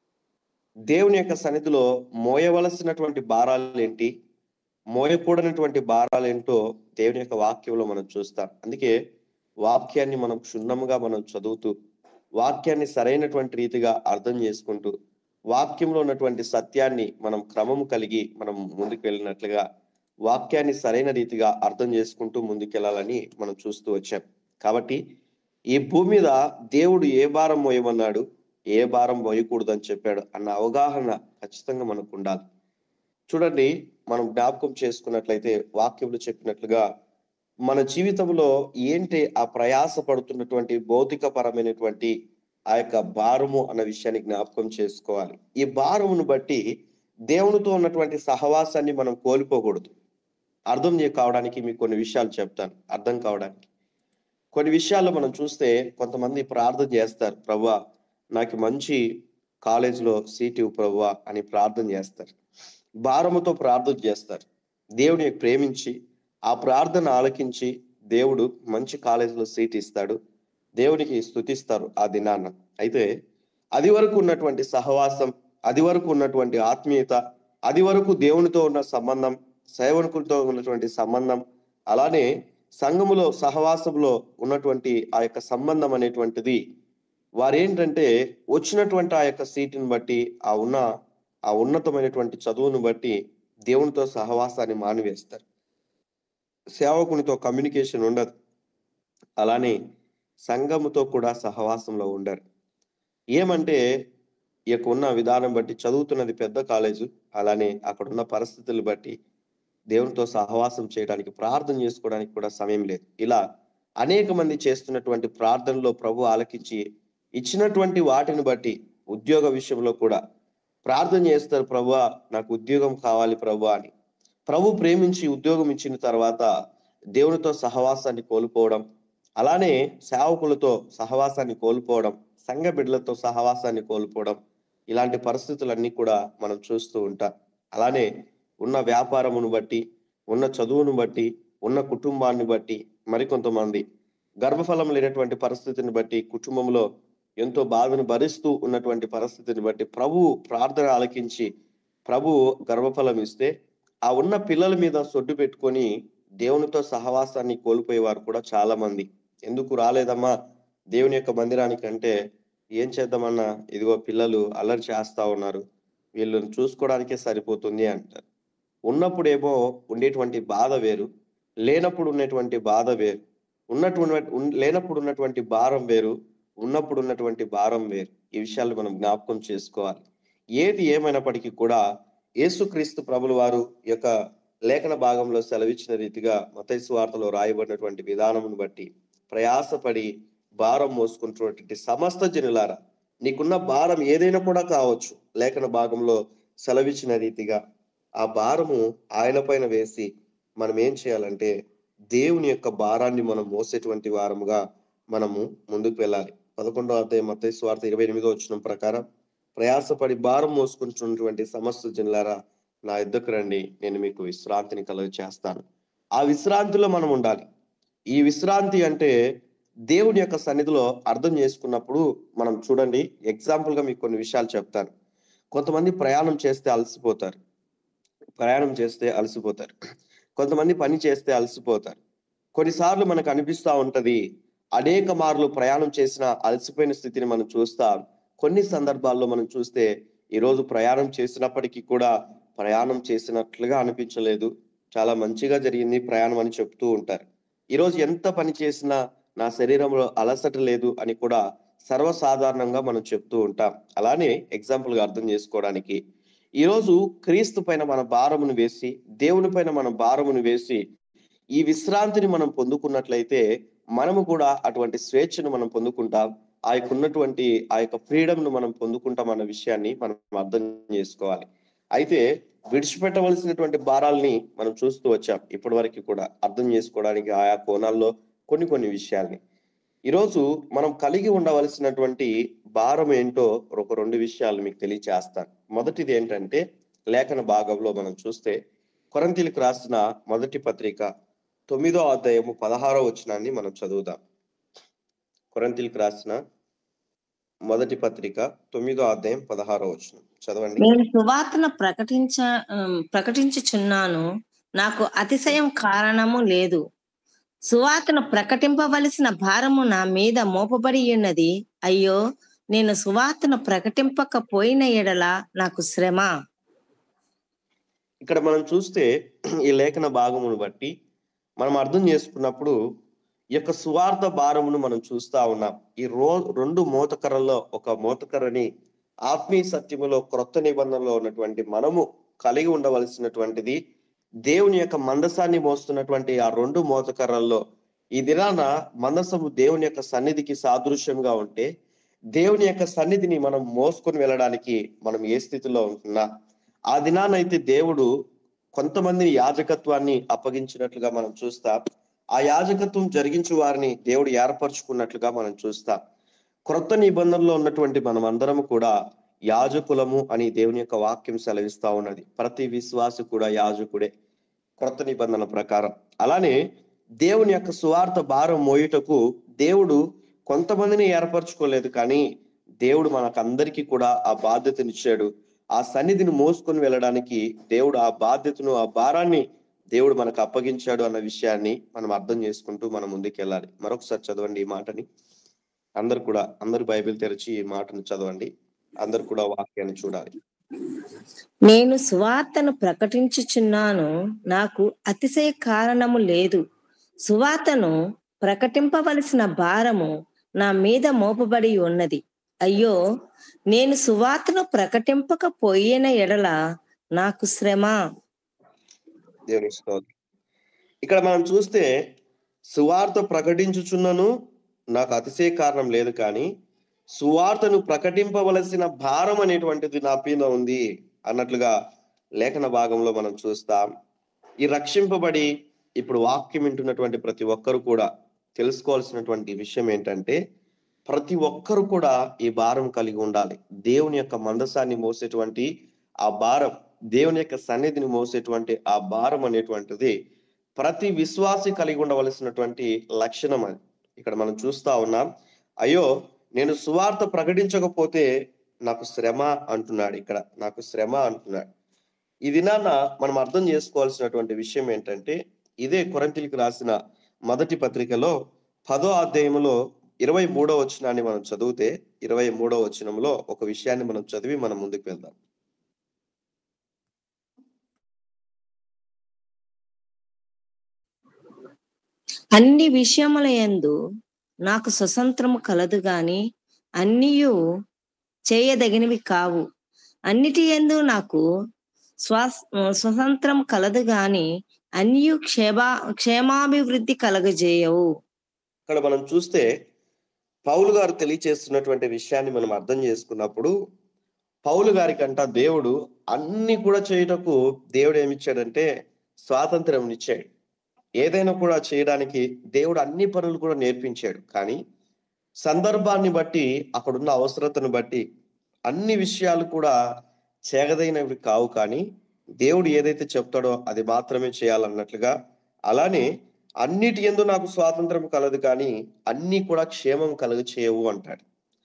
S1: దేవుని యొక్క సన్నిధిలో మోయవలసినటువంటి భారాలు ఏంటి, మోయకూడనటువంటి భారాలు ఏంటో దేవుని యొక్క వాక్యంలో మనం చూస్తాం. అందుకే వాక్యాన్ని మనం క్షుణ్ణముగా మనం చదువుతూ, వాక్యాన్ని సరైనటువంటి రీతిగా అర్థం చేసుకుంటూ, వాక్యంలో ఉన్నటువంటి సత్యాన్ని మనం క్రమము కలిగి మనం ముందుకు వెళ్ళినట్లుగా వాక్యాన్ని సరైన రీతిగా అర్థం చేసుకుంటూ ముందుకెళ్ళాలని మనం చూస్తూ వచ్చాం. కాబట్టి ఈ భూమి మీద దేవుడు ఏ భారం మోయమన్నాడు, ఏ భారం మోయకూడదు అని చెప్పాడు అన్న అవగాహన ఖచ్చితంగా మనకు ఉండాలి. చూడండి, మనం జ్ఞాపకం చేసుకున్నట్లయితే వాక్యంలో చెప్పినట్లుగా మన జీవితంలో ఏంటి ఆ ప్రయాస పడుతున్నటువంటి భౌతిక పరమైనటువంటి ఆ యొక్క భారము అన్న విషయాన్ని జ్ఞాపకం చేసుకోవాలి. ఈ భారమును బట్టి దేవునితో ఉన్నటువంటి సహవాసాన్ని మనం కోల్పోకూడదు. అర్థం కావడానికి మీకు కొన్ని విషయాలు చెప్తాను. అర్థం కావడానికి కొన్ని విషయాల్లో మనం చూస్తే కొంతమంది ప్రార్థన చేస్తారు, ప్రభువా నాకు మంచి కాలేజీలో సీట్ ఇవ్వు ప్రభువా అని ప్రార్థన చేస్తారు. భారముతో ప్రార్థన చేస్తారు. దేవుని ప్రేమించి ఆ ప్రార్థన ఆలకించి దేవుడు మంచి కాలేజీలో సీట్ ఇస్తాడు, దేవునికి స్తుతిస్తారు ఆ దినాన్న. అయితే అది వరకు ఉన్నటువంటి సహవాసం, అది వరకు ఉన్నటువంటి ఆత్మీయత, అది వరకు దేవునితో ఉన్న సంబంధం, సేవకులతో ఉన్నటువంటి సంబంధం, అలానే సంఘములో సహవాసంలో ఉన్నటువంటి ఆ యొక్క సంబంధం అనేటువంటిది వారేంటంటే వచ్చినటువంటి ఆ యొక్క సీటుని బట్టి, ఆ ఉన్నతమైనటువంటి చదువును బట్టి దేవునితో సహవాసాన్ని మానివేస్తారు. సేవకునితో కమ్యూనికేషన్ ఉండదు. అలానే సంఘముతో కూడా సహవాసంలో ఉండరు. ఏమంటే ఈ యొక్క ఉన్న విధానం బట్టి చదువుతున్నది పెద్ద కాలేజు. అలానే అక్కడున్న పరిస్థితులు బట్టి దేవునితో సహవాసం చేయడానికి, ప్రార్థన చేసుకోవడానికి కూడా సమయం లేదు. ఇలా అనేక మంది చేస్తున్నటువంటి ప్రార్థనలో ప్రభు ఆలకించి ఇచ్చినటువంటి వాటిని బట్టి ఉద్యోగ విషయంలో కూడా ప్రార్థన చేస్తారు. ప్రభువా నాకు ఉద్యోగం కావాలి ప్రభువా అని. ప్రభు ప్రేమించి ఉద్యోగం ఇచ్చిన తర్వాత దేవునితో సహవాసాన్ని కోల్పోవడం, అలానే సేవకులతో సహవాసాన్ని కోల్పోవడం, సంఘ బిడ్డలతో సహవాసాన్ని కోల్పోవడం, ఇలాంటి పరిస్థితులన్నీ కూడా మనం చూస్తూ ఉంటాం. అలానే ఉన్న వ్యాపారమును బట్టి, ఉన్న చదువును బట్టి, ఉన్న కుటుంబాన్ని బట్టి మరికొంతమంది గర్భఫలం లేనటువంటి పరిస్థితిని బట్టి, కుటుంబంలో ఎంతో బాధను భరిస్తూ ఉన్నటువంటి పరిస్థితిని బట్టి ప్రభువు ప్రార్థన ఆలకించి ప్రభువు గర్భఫలం ఇస్తే ఆ ఉన్న పిల్లల మీద సొడ్డు పెట్టుకొని దేవునితో సహవాసాన్ని కోల్పోయేవారు కూడా చాలా మంది. ఎందుకు రాలేదమ్మా దేవుని యొక్క మందిరానికి అంటే, ఏం చేద్దామన్నా ఇదిగో పిల్లలు అల్లరి చేస్తా ఉన్నారు, వీళ్ళని చూసుకోవడానికే సరిపోతుంది అంటారు. ఉన్నప్పుడేమో ఉండేటువంటి బాధ వేరు, లేనప్పుడు ఉన్నటువంటి బాధ వేరు. లేనప్పుడు ఉన్నటువంటి భారం వేరు, ఉన్నప్పుడు ఉన్నటువంటి భారం వేరు. ఈ విషయాలు మనం జ్ఞాపకం చేసుకోవాలి. ఏది ఏమైనప్పటికీ కూడా యేసుక్రీస్తు ప్రభుల వారు యొక్క లేఖన భాగంలో సెలవిచ్చిన రీతిగా మత్తయి సువార్తలో రాయబడినటువంటి విధానమును బట్టి ప్రయాసపడి భారం మోసుకుంటున్నటువంటి సమస్త జనులారా, నీకున్న భారం ఏదైనా కూడా కావచ్చు, లేఖన భాగంలో సెలవిచ్చిన రీతిగా ఆ భారము ఆయన పైన వేసి మనం ఏం చేయాలంటే దేవుని యొక్క భారాన్ని మనం మోసేటువంటి వారముగా మనము ముందుకు వెళ్ళాలి. 11వ అధ్యాయం మత్తయి సువార్త 28వ వచనం ప్రకారం, ప్రయాసపడి భారం మోసుకుంటున్నటువంటి సమస్త జనులారా నా యుద్ధకు రండి, నేను మీకు విశ్రాంతిని కలుగ చేస్తాను. ఆ విశ్రాంతిలో మనం ఉండాలి. ఈ విశ్రాంతి అంటే దేవుని యొక్క సన్నిధిలో అర్థం చేసుకున్నప్పుడు మనం చూడండి, ఎగ్జాంపుల్ గా మీకు కొన్ని విషయాలు చెప్తాను. కొంతమంది ప్రయాణం చేస్తే అలసిపోతారు, కొంతమంది పని చేస్తే అలసిపోతారు. కొన్నిసార్లు మనకు అనిపిస్తా ఉంటది, అనేక మార్లు ప్రయాణం చేసిన అలసిపోయిన స్థితిని మనం చూస్తాం. కొన్ని సందర్భాల్లో మనం చూస్తే ఈరోజు ప్రయాణం చేసినప్పటికీ కూడా ప్రయాణం చేసినట్లుగా అనిపించలేదు, చాలా మంచిగా జరిగింది ప్రయాణం అని చెప్తూ ఉంటారు. ఈరోజు ఎంత పని చేసినా నా శరీరంలో అలసట లేదు అని కూడా సర్వసాధారణంగా మనం చెప్తూ ఉంటాం. అలానే ఎగ్జాంపుల్ గా అర్థం చేసుకోవడానికి, ఈరోజు క్రీస్తు పైన మన భారమును వేసి, దేవుని పైన మన భారమును వేసి ఈ విశ్రాంతిని మనం పొందుకున్నట్లయితే మనము కూడా అటువంటి స్వేచ్ఛను మనం పొందుకుంటాం. ఆ యొక్క ఉన్నటువంటి ఆ యొక్క ఫ్రీడమ్ ను మనం పొందుకుంటాం అన్న విషయాన్ని మనం అర్థం చేసుకోవాలి. అయితే విడిచిపెట్టవలసినటువంటి భారాల్ని మనం చూస్తూ వచ్చాం ఇప్పటి వరకు కూడా అర్థం చేసుకోవడానికి ఆయా కోణాల్లో కొన్ని విషయాల్ని. ఈరోజు మనం కలిగి ఉండవలసినటువంటి భారం ఏంటో ఒక 2 విషయాలు మీకు తెలియచేస్తాను. మొదటిది ఏంటంటే, లేఖన భాగంలో మనం చూస్తే కొరింథీయులకు రాసిన మొదటి పత్రిక 9వ అధ్యాయము 16వ వచనాన్ని మనం చదువుదాం. కొరింథీయులకు రాసిన మొదటి పత్రిక 9వ అధ్యాయం 16వ వచనం చదవండి.
S2: నేను సువార్తను ప్రకటించుచున్నాను, నాకు అతిశయం కారణము లేదు. సువార్తను ప్రకటింపవలసిన భారము నా మీద మోపబడి ఉన్నది. అయ్యో, నేను సువార్తను ప్రకటింపకపోయిన ఎడల నాకు శ్రమ.
S1: ఇక్కడ మనం చూస్తే ఈ లేఖన భాగమును బట్టి మనం అర్థం చేసుకున్నప్పుడు ఈ యొక్క సువార్త భారమును మనం చూస్తా ఉన్నాం. ఈ 2 మోతకర్రల్లో ఒక మోతకర్రని ఆత్మీయ సత్యములో క్రొత్త నిబంధనలో ఉన్నటువంటి మనము కలిగి ఉండవలసినటువంటిది, దేవుని యొక్క మందసాన్ని మోస్తున్నటువంటి ఆ 2 మోతకర్రల్లో ఈ దినాన మందసము దేవుని యొక్క సన్నిధికి సాదృశ్యంగా ఉంటే, దేవుని యొక్క సన్నిధిని మనం మోసుకొని వెళ్ళడానికి మనం ఏ స్థితిలో ఉంటున్నా, ఆ దినానైతే దేవుడు కొంతమంది యాజకత్వాన్ని అప్పగించినట్లుగా మనం చూస్తాం. ఆ యాజకత్వం జరిగించు వారిని దేవుడు ఏర్పరచుకున్నట్లుగా మనం చూస్తాం. క్రొత్త నిబంధనలో ఉన్నటువంటి మనం అందరం కూడా యాజకులము అని దేవుని యొక్క వాక్యం సెలవిస్తా ఉన్నది. ప్రతి విశ్వాసి కూడా యాజకుడే క్రొత్త నిబంధన ప్రకారం. అలానే దేవుని యొక్క సువార్త భారం మోయుటకు దేవుడు కొంతమందిని ఏర్పరచుకోలేదు, కానీ దేవుడు మనకందరికీ కూడా ఆ బాధ్యతనిచ్చాడు. ఆ సన్నిధిని మోసుకొని వెళ్ళడానికి దేవుడు ఆ బాధ్యతను, ఆ భారాన్ని దేవుడు మనకు అప్పగించాడు అన్న విషయాన్ని మనం అర్థం చేసుకుంటూ మనం ముందుకెళ్ళాలి. మరొకసారి చదవండి ఈ మాటని. అందరు బైబిల్ తెరిచి ఈ మాటను చదవండి. అందరు కూడా వాక్యాన్ని చూడాలి.
S2: నేను సువార్తను ప్రకటించుచున్నాను, నాకు అతిశయ కారణము లేదు. సువార్తను ప్రకటింపవలసిన భారము నా మీద మోపబడి ఉన్నది. అయ్యో, నేను సువార్తను ప్రకటింపకపోయిన ఎడల నాకు శ్రమ.
S1: దేవుని స్తోత్రం. ఇక్కడ మనం చూస్తే సువార్త ప్రకటించుచున్నను నాకు అతిశయ కారణం లేదు, కానీ సువార్తను ప్రకటింపవలసిన భారం అనేటువంటిది నా మీద ఉంది అన్నట్లుగా లేఖన భాగంలో మనం చూస్తాం. ఈ రక్షింపబడి ఇప్పుడు వాక్యం వింటున్నటువంటి ప్రతి ఒక్కరు కూడా తెలుసుకోవాల్సినటువంటి విషయం ఏంటంటే, ప్రతి ఒక్కరు కూడా ఈ భారం కలిగి ఉండాలి. దేవుని యొక్క మందసాన్ని మోసేటువంటి ఆ భారం, దేవుని యొక్క సన్నిధిని మోసేటువంటి ఆ భారం అనేటువంటిది ప్రతి విశ్వాసి కలిగి ఉండవలసినటువంటి లక్షణం. అది ఇక్కడ మనం చూస్తా ఉన్నాం. అయ్యో, నేను సువార్త ప్రకటించకపోతే నాకు శ్రమ అంటున్నాడు. ఇక్కడ నాకు శ్రమ అంటున్నాడు. ఈ దినాన మనం అర్థం చేసుకోవాల్సినటువంటి విషయం ఏంటంటే, ఇదే కొరింథీయులకు రాసిన మొదటి పత్రికలో 10వ అధ్యాయంలో 23వ వచనాన్ని మనం చదివితే, 23వ వచనంలో ఒక విషయాన్ని మనం చదివి మనం ముందుకు వెళ్దాం.
S2: అన్ని విషయముల యందు నాకు స్వతంత్రము కలదు గాని అన్నియు చేయదగినవి కావు. అన్నిటి యందు నాకు స్వతంత్రం కలదు గాని అన్నియు క్షేమాభివృద్ధి కలగజేయవు.
S1: ఇక్కడ మనం చూస్తే పౌలు గారు తెలియచేస్తున్నటువంటి విషయాన్ని మనం అర్థం చేసుకున్నప్పుడు, పౌలు గారికంట దేవుడు అన్ని కూడా చేయుటకు దేవుడు ఏమిచ్చాడంటే స్వాతంత్రం ఇచ్చాడు. ఏదైనా కూడా చేయడానికి దేవుడు అన్ని పనులు కూడా నేర్పించాడు. కానీ సందర్భాన్ని బట్టి, అక్కడున్న అవసరతను బట్టి అన్ని విషయాలు కూడా చేగదైనవి కావు. కానీ దేవుడు ఏదైతే చెప్తాడో అది మాత్రమే చేయాలన్నట్లుగా, అలానే అన్నిటి యందు నాకు స్వాతంత్రం కలదు కానీ అన్ని కూడా క్షేమం కలుగ చేయవు అంటాడు.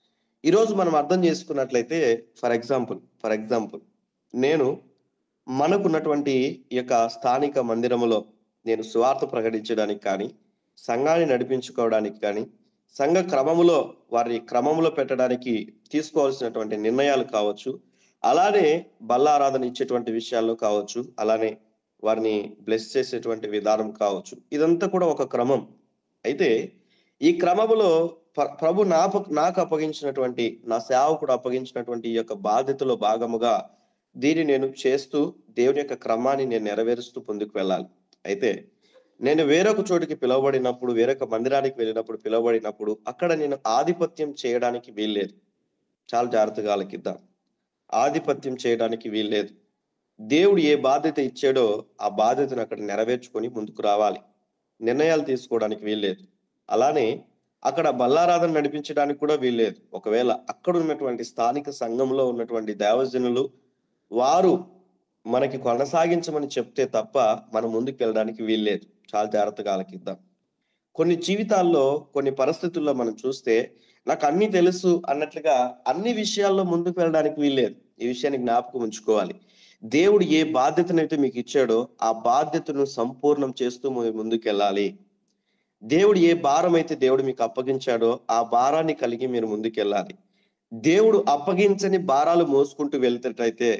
S1: ఈరోజు మనం అర్థం చేసుకున్నట్లయితే, ఫర్ ఎగ్జాంపుల్ నేను మనకున్నటువంటి ఈ యొక్క స్థానిక మందిరములో నేను సువార్త ప్రకటించడానికి కానీ, సంఘాన్ని నడిపించుకోవడానికి కానీ, సంఘ క్రమములో వారి క్రమములో పెట్టడానికి తీసుకోవాల్సినటువంటి నిర్ణయాలు కావచ్చు, అలానే బల్లారాధన ఇచ్చేటువంటి విషయాల్లో కావచ్చు, అలానే వారిని బ్లెస్ చేసేటువంటి విధానం కావచ్చు, ఇదంతా కూడా ఒక క్రమం. అయితే ఈ క్రమములో ప్రభు నాకు అప్పగించినటువంటి, నా సేవకుడు అప్పగించినటువంటి ఈ యొక్క బాధ్యతలో భాగముగా దీన్ని నేను చేస్తూ దేవుని యొక్క క్రమాన్ని నేను నెరవేరుస్తూ ముందుకు వెళ్ళాలి. అయితే నేను వేరొక చోటికి పిలువబడినప్పుడు, వేరొక మందిరానికి వెళ్ళినప్పుడు, పిలువబడినప్పుడు అక్కడ నేను ఆధిపత్యం చేయడానికి వీల్లేదు. చాలా జాగ్రత్తగా ఆలకిద్దాం. ఆధిపత్యం చేయడానికి వీల్లేదు. దేవుడు ఏ బాధ్యత ఇచ్చాడో ఆ బాధ్యతను అక్కడ నెరవేర్చుకొని ముందుకు రావాలి. నిర్ణయాలు తీసుకోవడానికి వీల్లేదు. అలానే అక్కడ బల్లారాధన నడిపించడానికి కూడా వీల్లేదు. ఒకవేళ అక్కడ ఉన్నటువంటి స్థానిక సంఘంలో ఉన్నటువంటి దేవజనులు వారు మనకి కొనసాగించమని చెప్తే తప్ప మనం ముందుకు వెళ్ళడానికి వీల్లేదు. చాలా జాగ్రత్తగా ఆలకిద్దాం. కొన్ని జీవితాల్లో, కొన్ని పరిస్థితుల్లో మనం చూస్తే నాకు అన్ని తెలుసు అన్నట్లుగా అన్ని విషయాల్లో ముందుకు వెళ్ళడానికి వీల్లేదు. ఈ విషయాన్ని జ్ఞాపకం ఉంచుకోవాలి. దేవుడు ఏ బాధ్యతనైతే మీకు ఇచ్చాడో ఆ బాధ్యతను సంపూర్ణం చేస్తూ ముందుకు వెళ్ళాలి. దేవుడు ఏ భారం అయితే దేవుడు మీకు అప్పగించాడో ఆ భారాన్ని కలిగి మీరు ముందుకు వెళ్ళాలి. దేవుడు అప్పగించని భారాలు మోసుకుంటూ వెళ్తేటైతే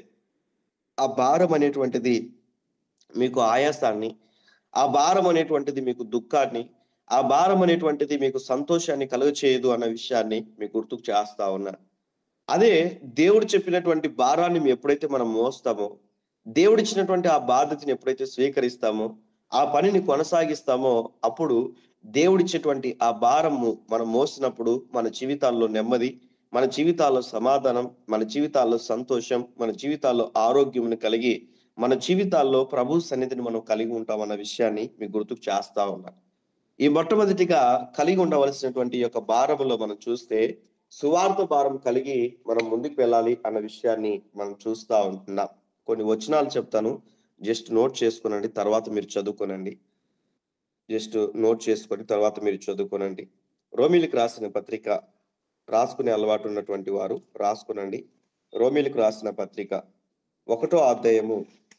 S1: ఆ భారం అనేటువంటిది మీకు ఆయాసాన్ని, ఆ భారం అనేటువంటిది మీకు దుఃఖాన్ని, ఆ భారం అనేటువంటిది మీకు సంతోషాన్ని కలుగచేయదు అన్న విషయాన్ని మీకు గుర్తుకు చేస్తా ఉన్నా. అదే దేవుడు చెప్పినటువంటి భారాన్ని ఎప్పుడైతే మనం మోస్తామో, దేవుడు ఇచ్చినటువంటి ఆ బాధ్యతని ఎప్పుడైతే స్వీకరిస్తామో, ఆ పనిని కొనసాగిస్తామో, అప్పుడు దేవుడిచ్చేటువంటి ఆ భారము మనం మోసినప్పుడు మన జీవితాల్లో నెమ్మది, మన జీవితాల్లో సమాధానం, మన జీవితాల్లో సంతోషం, మన జీవితాల్లో ఆరోగ్యం కలిగి మన జీవితాల్లో ప్రభు సన్నిధిని మనం కలిగి ఉంటామన్న విషయాన్ని మీకు గుర్తుకు చేస్తా ఉన్నా. ఈ మొట్టమొదటిగా కలిగి ఉండవలసినటువంటి యొక్క భారములో మనం చూస్తే సువార్త భారం కలిగి మనం ముందుకు వెళ్ళాలి అన్న విషయాన్ని మనం చూస్తా ఉంటున్నాం. కొన్ని వచనాలు చెప్తాను, జస్ట్ నోట్ చేసుకునండి, తర్వాత మీరు చదువుకోనండి. జస్ట్ నోట్ చేసుకొని తర్వాత మీరు చదువుకోనండి. రోమీలకు రాసిన పత్రిక, రాసుకునే అలవాటు ఉన్నటువంటి వారు రాసుకునండి. రోమీలకు రాసిన పత్రిక 1వ అధ్యాయము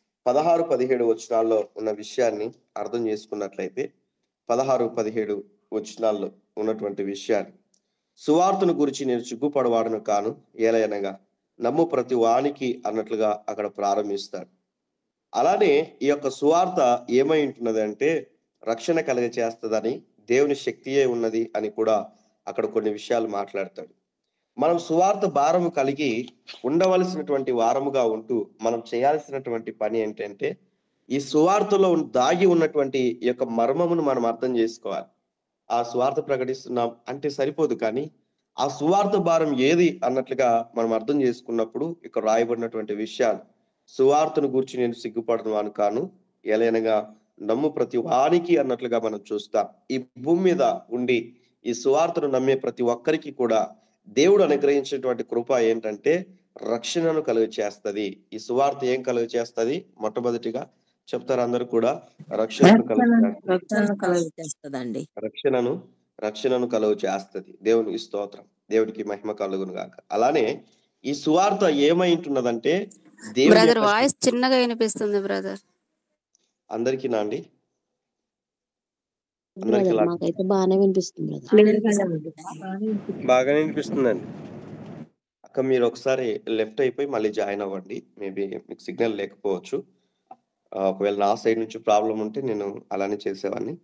S1: 16-17 వచనాల్లో ఉన్న విషయాన్ని అర్థం చేసుకున్నట్లయితే, 16-17 వచనాల్లో ఉన్నటువంటి విషయాన్ని, సువార్తను గురించి నేను సిగ్గుపడవాడను కాను, ఏలయనగా నమ్ము ప్రతి వానికి అన్నట్లుగా అక్కడ ప్రారంభిస్తాడు. అలానే ఈ యొక్క సువార్త ఏమై ఉంటున్నది అంటే రక్షణ కలుగచేస్తుందని దేవుని శక్తియే ఉన్నది అని కూడా అక్కడ కొన్ని విషయాలు మాట్లాడతాడు. మనం సువార్త భారము కలిగి ఉండవలసినటువంటి వారముగా ఉంటూ మనం చేయాల్సినటువంటి పని ఏంటంటే ఈ సువార్తలో దాగి ఉన్నటువంటి ఈ యొక్క మర్మమును మనం అర్థం చేసుకోవాలి. ఆ సువార్త ప్రకటిస్తున్నాం అంటే సరిపోదు, కానీ ఆ సువార్త భారం ఏది అన్నట్లుగా మనం అర్థం చేసుకున్నప్పుడు ఇక్కడ రాయబడినటువంటి విషయాలు, సువార్తను గూర్చి నేను సిగ్గుపడను కాను, ఎలయనగా నమ్ము ప్రతి వానికి అన్నట్లుగా మనం చూస్తాం. ఈ భూమి మీద ఉండి ఈ సువార్తను నమ్మే ప్రతి ఒక్కరికి కూడా దేవుడు అనుగ్రహించినటువంటి కృప ఏంటంటే రక్షణను కలుగ చేస్తది. ఈ సువార్త ఏం కలుగ చేస్తది? మొట్టమొదటిగా చెప్తారు అందరూ కూడా, రక్షణను కలుగ
S2: చేస్తదండి.
S1: రక్షణను కలుగ చేస్తది. దేవునికి స్తోత్రం, దేవునికి మహిమ కలుగును గాక. అలానే ఈ సువార్త ఏమైంటున్నదంటే దేవుని
S3: బ్రదర్
S1: యొక్క
S3: వాయిస్ చిన్నగా వినిపిస్తుంది బ్రదర్.
S1: అందరికీ నా అండి, అందరికీ
S4: బ్రదర్ మాకైతే బాగానే వినిపిస్తుంది బ్రదర్.
S1: బాగానే వినిపిస్తుందండి. అక్క మీరు ఒకసారి లెఫ్ట్ అయిపోయి మళ్ళీ జాయిన్ అవ్వండి. మేబీ మీకు సిగ్నల్ లేకపోవచ్చు. ఒకవేళ నా సైడ్ నుంచి ప్రాబ్లం ఉంటే నేను అలానే చేసేవాడిని.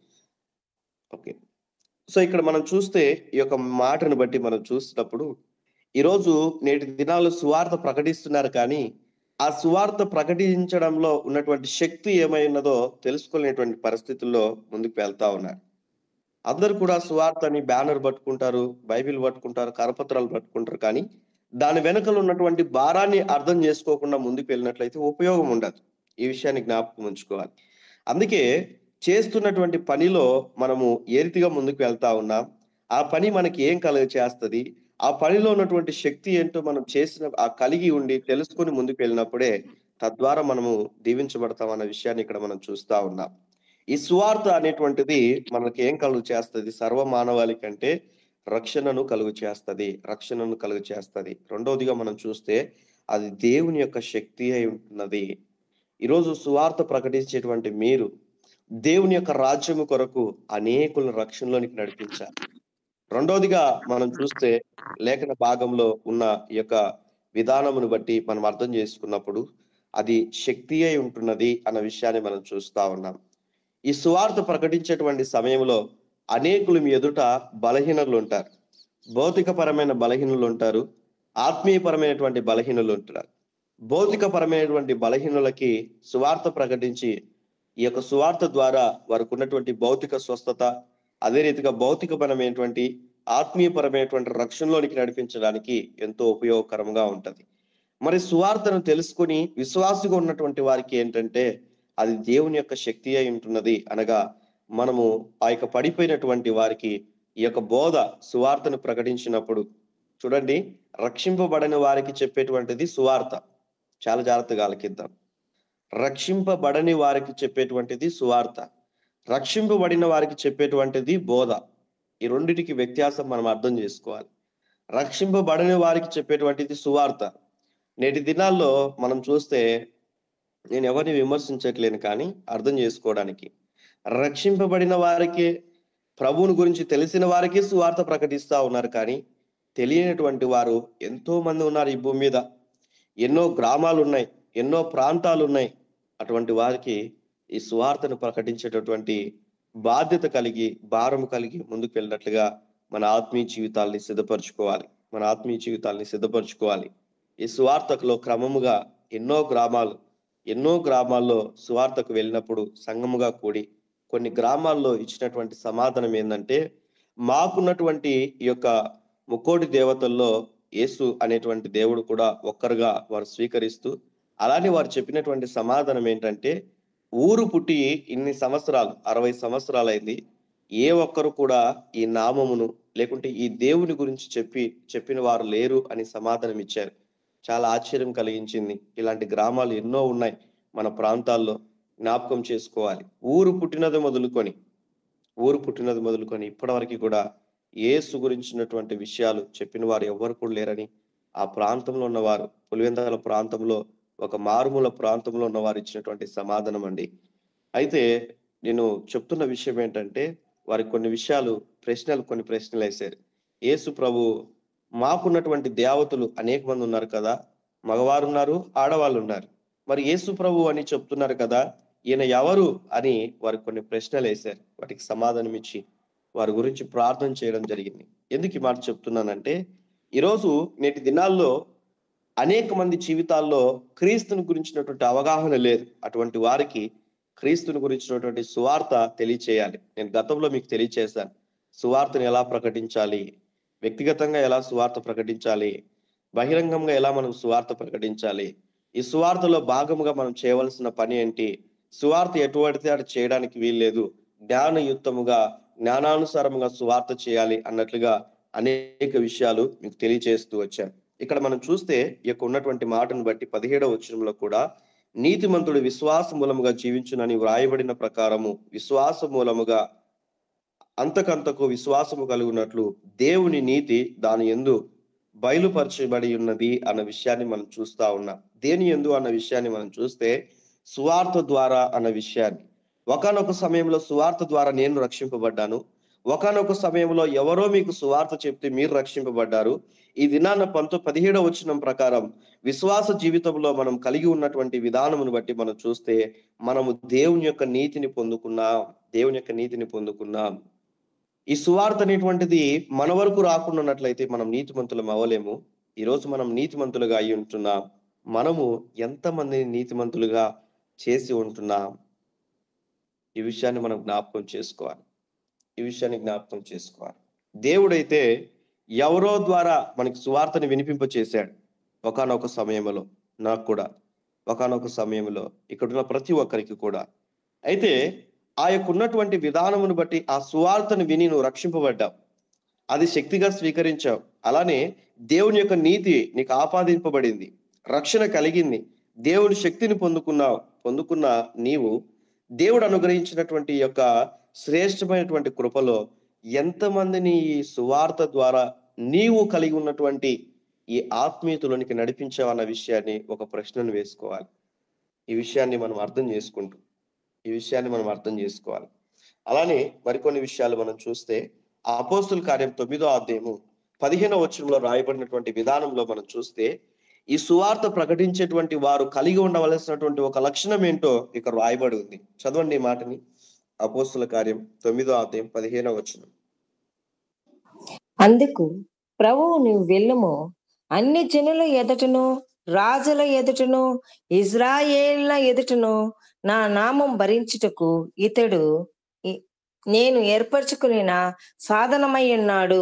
S1: ఓకే. సో ఇక్కడ మనం చూస్తే ఈ యొక్క మాటను బట్టి మనం చూసినప్పుడు ఈరోజు నేటి దినాల్లో సువార్త ప్రకటిస్తున్నారు, కానీ ఆ సువార్త ప్రకటించడంలో ఉన్నటువంటి శక్తి ఏమై ఉన్నదో తెలుసుకోలేనటువంటి పరిస్థితుల్లో ముందుకు వెళ్తా ఉన్నారు. అందరూ కూడా సువార్తని బ్యానర్ పట్టుకుంటారు, బైబిల్ పట్టుకుంటారు, కరపత్రాలు పట్టుకుంటారు, కానీ దాని వెనుకలు ఉన్నటువంటి భారాన్ని అర్థం చేసుకోకుండా ముందుకు వెళ్ళినట్లయితే ఉపయోగం ఉండదు. ఈ విషయాన్ని జ్ఞాపకం ఉంచుకోవాలి. అందుకే చేస్తున్నటువంటి పనిలో మనము ఏ రీతిగా ముందుకు వెళ్తా ఉన్నాం, ఆ పని మనకి ఏం కలుగ చేస్తుంది, ఆ పనిలో ఉన్నటువంటి శక్తి ఏంటో మనం చేసిన ఆ కలిగి ఉండి తెలుసుకొని ముందుకు వెళ్ళినప్పుడే తద్వారా మనము దీవించబడతాం అన్న విషయాన్ని ఇక్కడ మనం చూస్తా ఉన్నాం. ఈ సువార్త అనేటువంటిది మనకి ఏం కలుగు చేస్తుంది? సర్వ మానవాళి కంటే రక్షణను కలుగు చేస్తుంది. రెండవదిగా మనం చూస్తే అది దేవుని యొక్క శక్తి అయి ఉంటున్నది. ఈరోజు సువార్త ప్రకటించేటువంటి మీరు దేవుని యొక్క రాజ్యము కొరకు అనేకులను రక్షణలోనికి నడిపించాలి. రెండవదిగా మనం చూస్తే లేఖన భాగంలో ఉన్న ఈ యొక్క విధానమును బట్టి మనం అర్థం చేసుకున్నప్పుడు అది శక్తి అయి ఉంటున్నది అన్న విషయాన్ని మనం చూస్తా ఉన్నాం. ఈ సువార్త ప్రకటించేటువంటి సమయంలో అనేకులు మీ ఎదుట బలహీనలు ఉంటారు. భౌతికపరమైన బలహీనులు ఉంటారు, ఆత్మీయపరమైనటువంటి బలహీనులు ఉంటారు. భౌతికపరమైనటువంటి బలహీనులకి సువార్త ప్రకటించి ఈ యొక్క సువార్త ద్వారా వారికి ఉన్నటువంటి భౌతిక స్వస్థత, అదే రీతిగా భౌతికపరమైనటువంటి ఆత్మీయపరమైనటువంటి రక్షణలోనికి నడిపించడానికి ఎంతో ఉపయోగకరంగా ఉంటది. మరి సువార్తను తెలుసుకొని విశ్వాసిగా ఉన్నటువంటి వారికి ఏంటంటే అది దేవుని యొక్క శక్తి అయి ఉంటున్నది. అనగా మనము ఆ యొక్క పడిపోయినటువంటి వారికి ఈ యొక్క బోధ సువార్తను ప్రకటించినప్పుడు చూడండి, రక్షింపబడని వారికి చెప్పేటువంటిది సువార్త. చాలా జాగ్రత్తగా ఆలకిద్దాం. రక్షింపబడని వారికి చెప్పేటువంటిది సువార్త, రక్షింపబడిన వారికి చెప్పేటువంటిది బోధ. ఈ రెండిటికి వ్యత్యాసం మనం అర్థం చేసుకోవాలి. రక్షింపబడని వారికి చెప్పేటువంటిది సువార్త. నేటి దినాల్లో మనం చూస్తే, నేను ఎవరిని విమర్శించట్లేను, కానీ అర్థం చేసుకోవడానికి రక్షింపబడిన వారికి, ప్రభువుని గురించి తెలిసిన వారికి సువార్త ప్రకటిస్తా ఉన్నారు, కానీ తెలియనటువంటి వారు ఎంతో మంది ఉన్నారు ఈ భూమి మీద. ఎన్నో గ్రామాలు ఉన్నాయి, ఎన్నో ప్రాంతాలు ఉన్నాయి. అటువంటి వారికి ఈ సువార్తను ప్రకటించేటటువంటి బాధ్యత కలిగి, భారము కలిగి ముందుకు వెళ్ళినట్లుగా మన ఆత్మీయ జీవితాల్ని సిద్ధపరచుకోవాలి. ఈ సువార్తకులో క్రమముగా ఎన్నో గ్రామాల్లో సువార్తకు వెళ్ళినప్పుడు సంఘముగా కూడి కొన్ని గ్రామాల్లో ఇచ్చినటువంటి సమాధానం ఏంటంటే, మాకున్నటువంటి ఈ యొక్క ముక్కోటి దేవతల్లో యేసు అనేటువంటి దేవుడు కూడా ఒక్కరుగా వారు స్వీకరిస్తూ, అలానే వారు చెప్పినటువంటి సమాధానం ఏంటంటే, ఊరు పుట్టి ఇన్ని సంవత్సరాలు 60 సంవత్సరాలు అయింది, ఏ ఒక్కరు కూడా ఈ నామమును లేకుంటే ఈ దేవుని గురించి చెప్పిన వారు లేరు అని సమాధానం ఇచ్చారు. చాలా ఆశ్చర్యం కలిగించింది. ఇలాంటి గ్రామాలు ఎన్నో ఉన్నాయి మన ప్రాంతాల్లో, జ్ఞాపకం చేసుకోవాలి. ఊరు పుట్టినది మొదలుకొని ఇప్పటివరకు కూడా యేసు గురించినటువంటి విషయాలు చెప్పిన వారు ఎవరు కూడా లేరని ఆ ప్రాంతంలో ఉన్నవారు, పులివెందుల ప్రాంతంలో, ఒక మారుమూల ప్రాంతంలో ఉన్నవారు ఇచ్చినటువంటి సమాధానం అండి. అయితే నేను చెప్తున్న విషయం ఏంటంటే, వారికి కొన్ని ప్రశ్నలు వేశారు. యేసు ప్రభు, మాకున్నటువంటి దేవతలు అనేక మంది ఉన్నారు కదా, మగవారు ఉన్నారు, ఆడవాళ్ళు ఉన్నారు, మరి యేసు ప్రభు అని చెప్తున్నారు కదా, ఈయన ఎవరు అని వారికి కొన్ని ప్రశ్నలు వేశారు. వాటికి సమాధానం ఇచ్చి వారి గురించి ప్రార్థన చేయడం జరిగింది. ఎందుకు ఈ మాట చెప్తున్నానంటే, ఈరోజు నేటి దినాల్లో అనేక మంది జీవితాల్లో క్రీస్తుని గురించినటువంటి అవగాహన లేదు. అటువంటి వారికి క్రీస్తుని గురించినటువంటి సువార్త తెలియచేయాలి. నేను గతంలో మీకు తెలియచేశాను. సువార్తను ఎలా ప్రకటించాలి, వ్యక్తిగతంగా ఎలా సువార్త ప్రకటించాలి, బహిరంగంగా ఎలా మనం సువార్త ప్రకటించాలి, ఈ సువార్తలో భాగముగా మనం చేయవలసిన పని ఏంటి, సువార్త ఎటువంటిది అది చేయడానికి వీల్లేదు, జ్ఞానయుక్తముగా జ్ఞానానుసారముగా సువార్త చేయాలి అన్నట్లుగా అనేక విషయాలు మీకు తెలియచేస్తూ వచ్చాను. ఇక్కడ మనం చూస్తే ఈ యొక్క ఉన్నటువంటి మాటను బట్టి 17వ వచనంలో కూడా నీతిమంతుడు విశ్వాస మూలముగా జీవించునని వ్రాయబడిన ప్రకారము విశ్వాస మూలముగా అంతకంతకు విశ్వాసము కలుగునట్లు దేవుని నీతి దాని యందు బయలుపరచబడి ఉన్నది అన్న విషయాన్ని మనం చూస్తా ఉన్నాం. దేని యందు అన్న విషయాన్ని మనం చూస్తే సువార్త ద్వారా అన్న విషయాన్ని, ఒకానొక సమయంలో సువార్త ద్వారా నేను రక్షింపబడ్డాను, ఒకానొక సమయంలో ఎవరో మీకు సువార్త చెప్తే మీరు రక్షింపబడ్డారు. ఈ దినాన 17వ వచనం ప్రకారం విశ్వాస జీవితంలో మనం కలిగి ఉన్నటువంటి విధానమును బట్టి మనం చూస్తే మనము దేవుని యొక్క నీతిని పొందుకున్నాం. దేవుని యొక్క నీతిని పొందుకున్నాం. ఈ సువార్త అనేటువంటిది మన వరకు రాకుండా ఉన్నట్లయితే మనం నీతిమంతులం అవ్వలేము. ఈరోజు మనం నీతిమంతులుగా అయి ఉంటున్నాం. మనము ఎంతమందిని నీతిమంతులుగా చేసి ఉంటున్నాం, ఈ విషయాన్ని మనం జ్ఞాపకం చేసుకోవాలి. ఈ విషయాన్ని జ్ఞాపకం చేసుకోవాలి. దేవుడైతే ఎవరో ద్వారా మనకి సువార్తని వినిపింప చేశాడు. ఒకానొక సమయంలో నాకు కూడా, ఒకానొక సమయంలో ఇక్కడున్న ప్రతి ఒక్కరికి కూడా. అయితే ఆ యొక్క ఉన్నటువంటి విధానమును బట్టి ఆ సువార్తను విని నువ్వు రక్షింపబడ్డావు, అది శక్తిగా స్వీకరించావు. అలానే దేవుని యొక్క నీతి నీకు ఆపాదింపబడింది, రక్షణ కలిగింది, దేవుని శక్తిని పొందుకున్న నీవు దేవుడు అనుగ్రహించినటువంటి యొక్క శ్రేష్టమైనటువంటి కృపలో ఎంతమందిని ఈ సువార్త ద్వారా నీవు కలిగి ఉన్నటువంటి ఈ ఆత్మీయతలోనికి నడిపించావన్న విషయాన్ని ఒక ప్రశ్నను వేసుకోవాలి. ఈ విషయాన్ని మనం అర్థం చేసుకోవాలి. అలానే మరికొన్ని విషయాలు మనం చూస్తే ఆ అపోస్తుల కార్యం 9వ అధ్యాయము 15వ వచనంలో రాయబడినటువంటి విధానంలో మనం చూస్తే ఈ సువార్త ప్రకటించేటువంటి వారు కలిగి ఉండవలసినటువంటి ఒక లక్షణం ఏంటో ఇక్కడ రాయబడి ఉంది. చదవండి ఈ మాటని. అపోస్తుల కార్యం 9వ అధ్యాయం 15వ వచనం.
S2: అందుకు ప్రభువు నీవు వెళ్ళుము, అన్ని జనుల ఎదుటను రాజుల ఎదుటను ఇజ్రాయేళ్ల ఎదుటను నా నామం భరించుటకు ఇతడు నేను ఏర్పరచుకున్న సాధనమై ఉన్నాడు.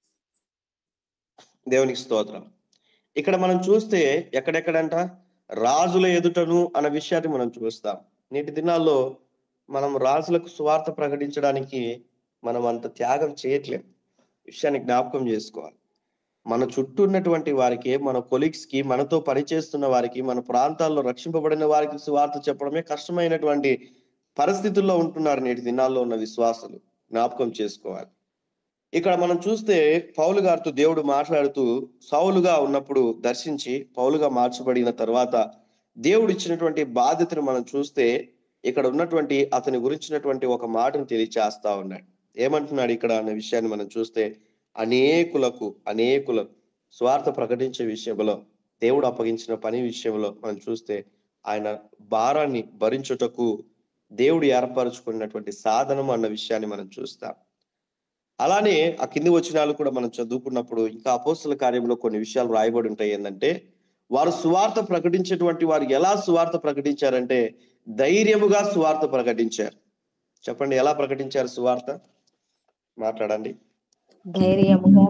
S1: దేవునికి స్తోత్రం. ఇక్కడ మనం చూస్తే ఎక్కడెక్కడంట రాజుల ఎదుటను అన్న విషయాన్ని మనం చూస్తాం. నేటి దినాల్లో మనం రాజులకు సువార్త ప్రకటించడానికి మనం అంత త్యాగం చేయట్లేం. విషయాన్ని జ్ఞాపకం చేసుకోవాలి. మన చుట్టూ ఉన్నటువంటి వారికి, మన కొలీగ్స్ కి, మనతో పనిచేస్తున్న వారికి, మన ప్రాంతాల్లో రక్షింపబడిన వారికి సువార్త చెప్పడమే కష్టమైనటువంటి పరిస్థితుల్లో ఉంటున్నారు నేటి దినాల్లో ఉన్న విశ్వాసులు. జ్ఞాపకం చేసుకోవాలి. ఇక్కడ మనం చూస్తే పౌలు గారితో దేవుడు మాట్లాడుతూ సౌలుగా ఉన్నప్పుడు దర్శించి పౌలుగా మార్చబడిన తర్వాత దేవుడు ఇచ్చినటువంటి బాధ్యతను మనం చూస్తే ఇక్కడ ఉన్నటువంటి అతని గురించినటువంటి ఒక మాటను తెలియచేస్తా ఉన్నాడు. ఏమంటున్నాడు ఇక్కడ అనే విషయాన్ని మనం చూస్తే అనేకులకు స్వార్థ ప్రకటించే విషయంలో, దేవుడు అప్పగించిన పని విషయంలో మనం చూస్తే ఆయన భారాన్ని భరించుటకు దేవుడు ఏర్పరచుకున్నటువంటి సాధనం అన్న విషయాన్ని మనం చూస్తాం. అలానే ఆ కింది వచనాలు కూడా మనం చదువుకున్నప్పుడు ఇంకా అపోస్తల కార్యంలో కొన్ని విషయాలు రాయబడి ఉంటాయి. ఏంటంటే వారు సువార్త ప్రకటించేటువంటి వారు ఎలా సువార్త ప్రకటించారంటే ధైర్యముగా సువార్త ప్రకటించారు. చెప్పండి, ఎలా ప్రకటించారు సువార్త? మాట్లాడండి.
S2: ధైర్యముగా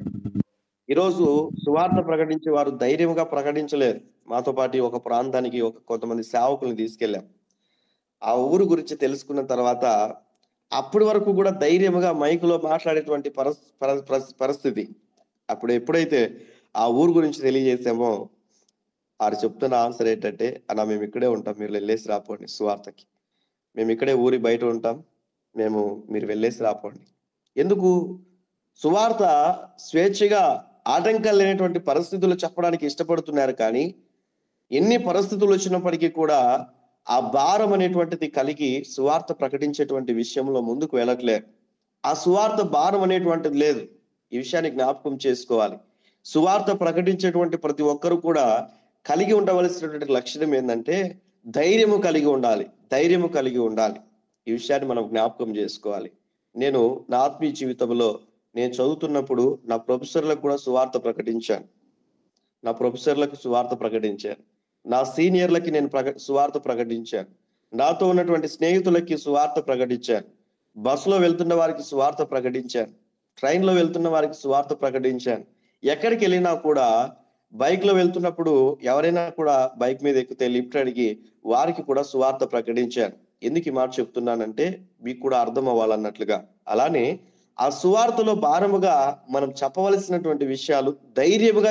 S1: ఈరోజు సువార్త ప్రకటించే వారు ధైర్యంగా ప్రకటించలేరు. మాతో పాటు ఒక ప్రాంతానికి కొంతమంది సేవకులను తీసుకెళ్ళాం. ఆ ఊరు గురించి తెలుసుకున్న తర్వాత అప్పటి వరకు కూడా ధైర్యంగా మైకులో మాట్లాడేటువంటి పరిస్థితి. అప్పుడు ఎప్పుడైతే ఆ ఊరు గురించి తెలియజేసామో వారు చెప్తున్న ఆన్సర్ ఏంటంటే, అన్నా మేము ఇక్కడే ఉంటాం, మీరు వెళ్ళేసి రాపోండి సువార్తకి, మేము ఇక్కడే ఊరి బయట ఉంటాం, మీరు వెళ్ళేసి రాపోండి. ఎందుకు? సువార్త స్వేచ్ఛగా ఆటంకాలు లేనటువంటి పరిస్థితులు చెప్పడానికి ఇష్టపడుతున్నారు. కానీ ఎన్ని పరిస్థితులు వచ్చినప్పటికీ కూడా ఆ భారం అనేటువంటిది కలిగి సువార్త ప్రకటించేటువంటి విషయంలో ముందుకు వెళ్ళట్లేదు. ఆ సువార్త భారం అనేటువంటిది లేదు. ఈ విషయాన్ని జ్ఞాపకం చేసుకోవాలి. సువార్త ప్రకటించేటువంటి ప్రతి ఒక్కరు కూడా కలిగి ఉండవలసినటువంటి లక్షణం ఏంటంటే ధైర్యము కలిగి ఉండాలి. ఈ విషయాన్ని మనం జ్ఞాపకం చేసుకోవాలి. నేను నా ఆత్మీయ జీవితంలో నేను చదువుతున్నప్పుడు నా ప్రొఫెసర్లకు కూడా సువార్త ప్రకటించాను. నా సీనియర్లకి నేను సువార్త ప్రకటించాను. నాతో ఉన్నటువంటి స్నేహితులకి సువార్త ప్రకటించాను. బస్సులో వెళ్తున్న వారికి సువార్త ప్రకటించాను. ట్రైన్లో వెళ్తున్న వారికి సువార్త ప్రకటించాను. ఎక్కడికి వెళ్ళినా కూడా బైక్లో వెళ్తున్నప్పుడు ఎవరైనా కూడా బైక్ మీద ఎక్కితే లిఫ్ట్ అడిగి వారికి కూడా సువార్త ప్రకటించాను. ఎందుకు ఈ మాట చెప్తున్నానంటే మీకు కూడా అర్థం అవ్వాలన్నట్లుగా. అలానే ఆ సువార్తలో భారముగా మనం చెప్పవలసినటువంటి విషయాలు ధైర్యముగా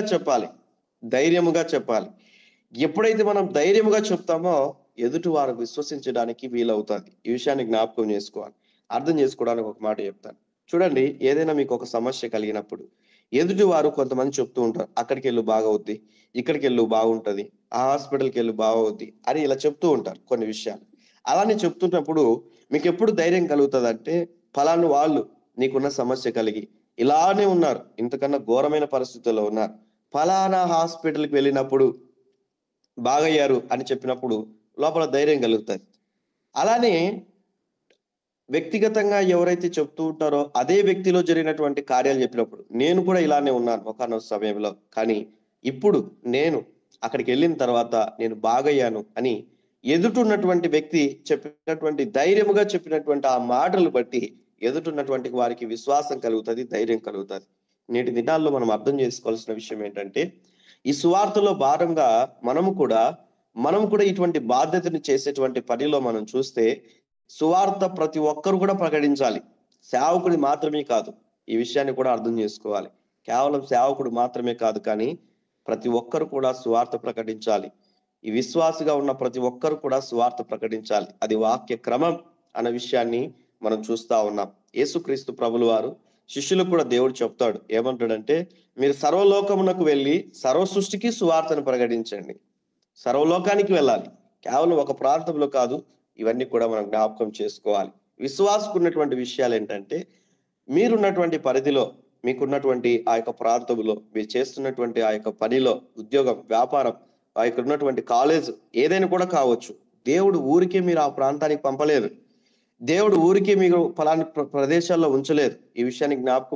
S1: చెప్పాలి. ఎప్పుడైతే మనం ధైర్యముగా చెప్తామో ఎదుటి వారు విశ్వసించడానికి వీలవుతుంది. ఈ విషయాన్ని జ్ఞాపకం చేసుకోవాలి. అర్థం చేసుకోవడానికి ఒక మాట చెప్తాను. చూడండి, ఏదైనా మీకు ఒక సమస్య కలిగినప్పుడు ఎదుటి వారు కొంతమంది చెప్తూ ఉంటారు, అక్కడికి వెళ్ళు బాగవుద్ది, ఇక్కడికి వెళ్ళు బాగుంటది, ఆ హాస్పిటల్కి వెళ్ళు బాగవుద్ది అని ఇలా చెప్తూ ఉంటారు కొన్ని విషయాలు. అలానే చెప్తున్నప్పుడు మీకు ఎప్పుడు ధైర్యం కలుగుతుంది అంటే, ఫలానా వాళ్ళు నీకున్న సమస్య కలిగి ఇలానే ఉన్నారు, ఇంతకన్నా ఘోరమైన పరిస్థితుల్లో ఉన్నారు, ఫలానా హాస్పిటల్కి వెళ్ళినప్పుడు బాగయ్యారు అని చెప్పినప్పుడు లోపల ధైర్యం కలుగుతుంది. అలానే వ్యక్తిగతంగా ఎవరైతే చెప్తూ ఉంటారో అదే వ్యక్తిలో జరిగినటువంటి కార్యాలు చెప్పినప్పుడు, నేను కూడా ఇలానే ఉన్నాను ఒకనొక సమయంలో, కానీ ఇప్పుడు నేను అక్కడికి వెళ్ళిన తర్వాత నేను బాగయ్యాను అని ఎదుటున్నటువంటి వ్యక్తి చెప్పినటువంటి ధైర్యముగా చెప్పినటువంటి ఆ మాటలు బట్టి ఎదుటున్నటువంటి వారికి విశ్వాసం కలుగుతుంది, ధైర్యం కలుగుతుంది. నేటి దినాల్లో మనం అర్థం చేసుకోవాల్సిన విషయం ఏంటంటే, ఈ సువార్తలో భాగంగా మనం కూడా ఇటువంటి బాధ్యతను చేసేటువంటి పనిలో మనం చూస్తే సువార్త ప్రతి ఒక్కరు కూడా ప్రకటించాలి. సేవకుడి మాత్రమే కాదు, ఈ విషయాన్ని కూడా అర్థం చేసుకోవాలి. కేవలం సేవకుడు మాత్రమే కాదు, కానీ ప్రతి ఒక్కరు కూడా సువార్త ప్రకటించాలి. ఈ విశ్వాసిగా ఉన్న ప్రతి ఒక్కరు కూడా సువార్త ప్రకటించాలి. అది వాక్య క్రమం అన్న విషయాన్ని మనం చూస్తా ఉన్నాం. యేసుక్రీస్తు ప్రభులు వారు శిష్యులకు కూడా దేవుడు చెప్తాడు, ఏమంటాడంటే, మీరు సర్వలోకమునకు వెళ్ళి సర్వ సృష్టికి సువార్తను ప్రకటించండి. సర్వలోకానికి వెళ్ళాలి, కేవలం ఒక ప్రాంతంలో కాదు. ఇవన్నీ కూడా మనం జ్ఞాపకం చేసుకోవాలి. విశ్వాసకున్నటువంటి విషయాలు ఏంటంటే, మీరున్నటువంటి పరిధిలో, మీకున్నటువంటి ఆ యొక్క ప్రాంతంలో, మీరు చేస్తున్నటువంటి ఆ యొక్క పనిలో, ఉద్యోగం, వ్యాపారం, ఆ యొక్క ఉన్నటువంటి కాలేజ్ ఏదైనా కూడా కావచ్చు. దేవుడు ఊరికే మీరు ఆ ప్రాంతానికి పంపలేదు. దేవుడు ఊరికే మీరు ఫలాని ప్రదేశాల్లో ఉంచలేదు. ఈ విషయాన్ని జ్ఞాపకం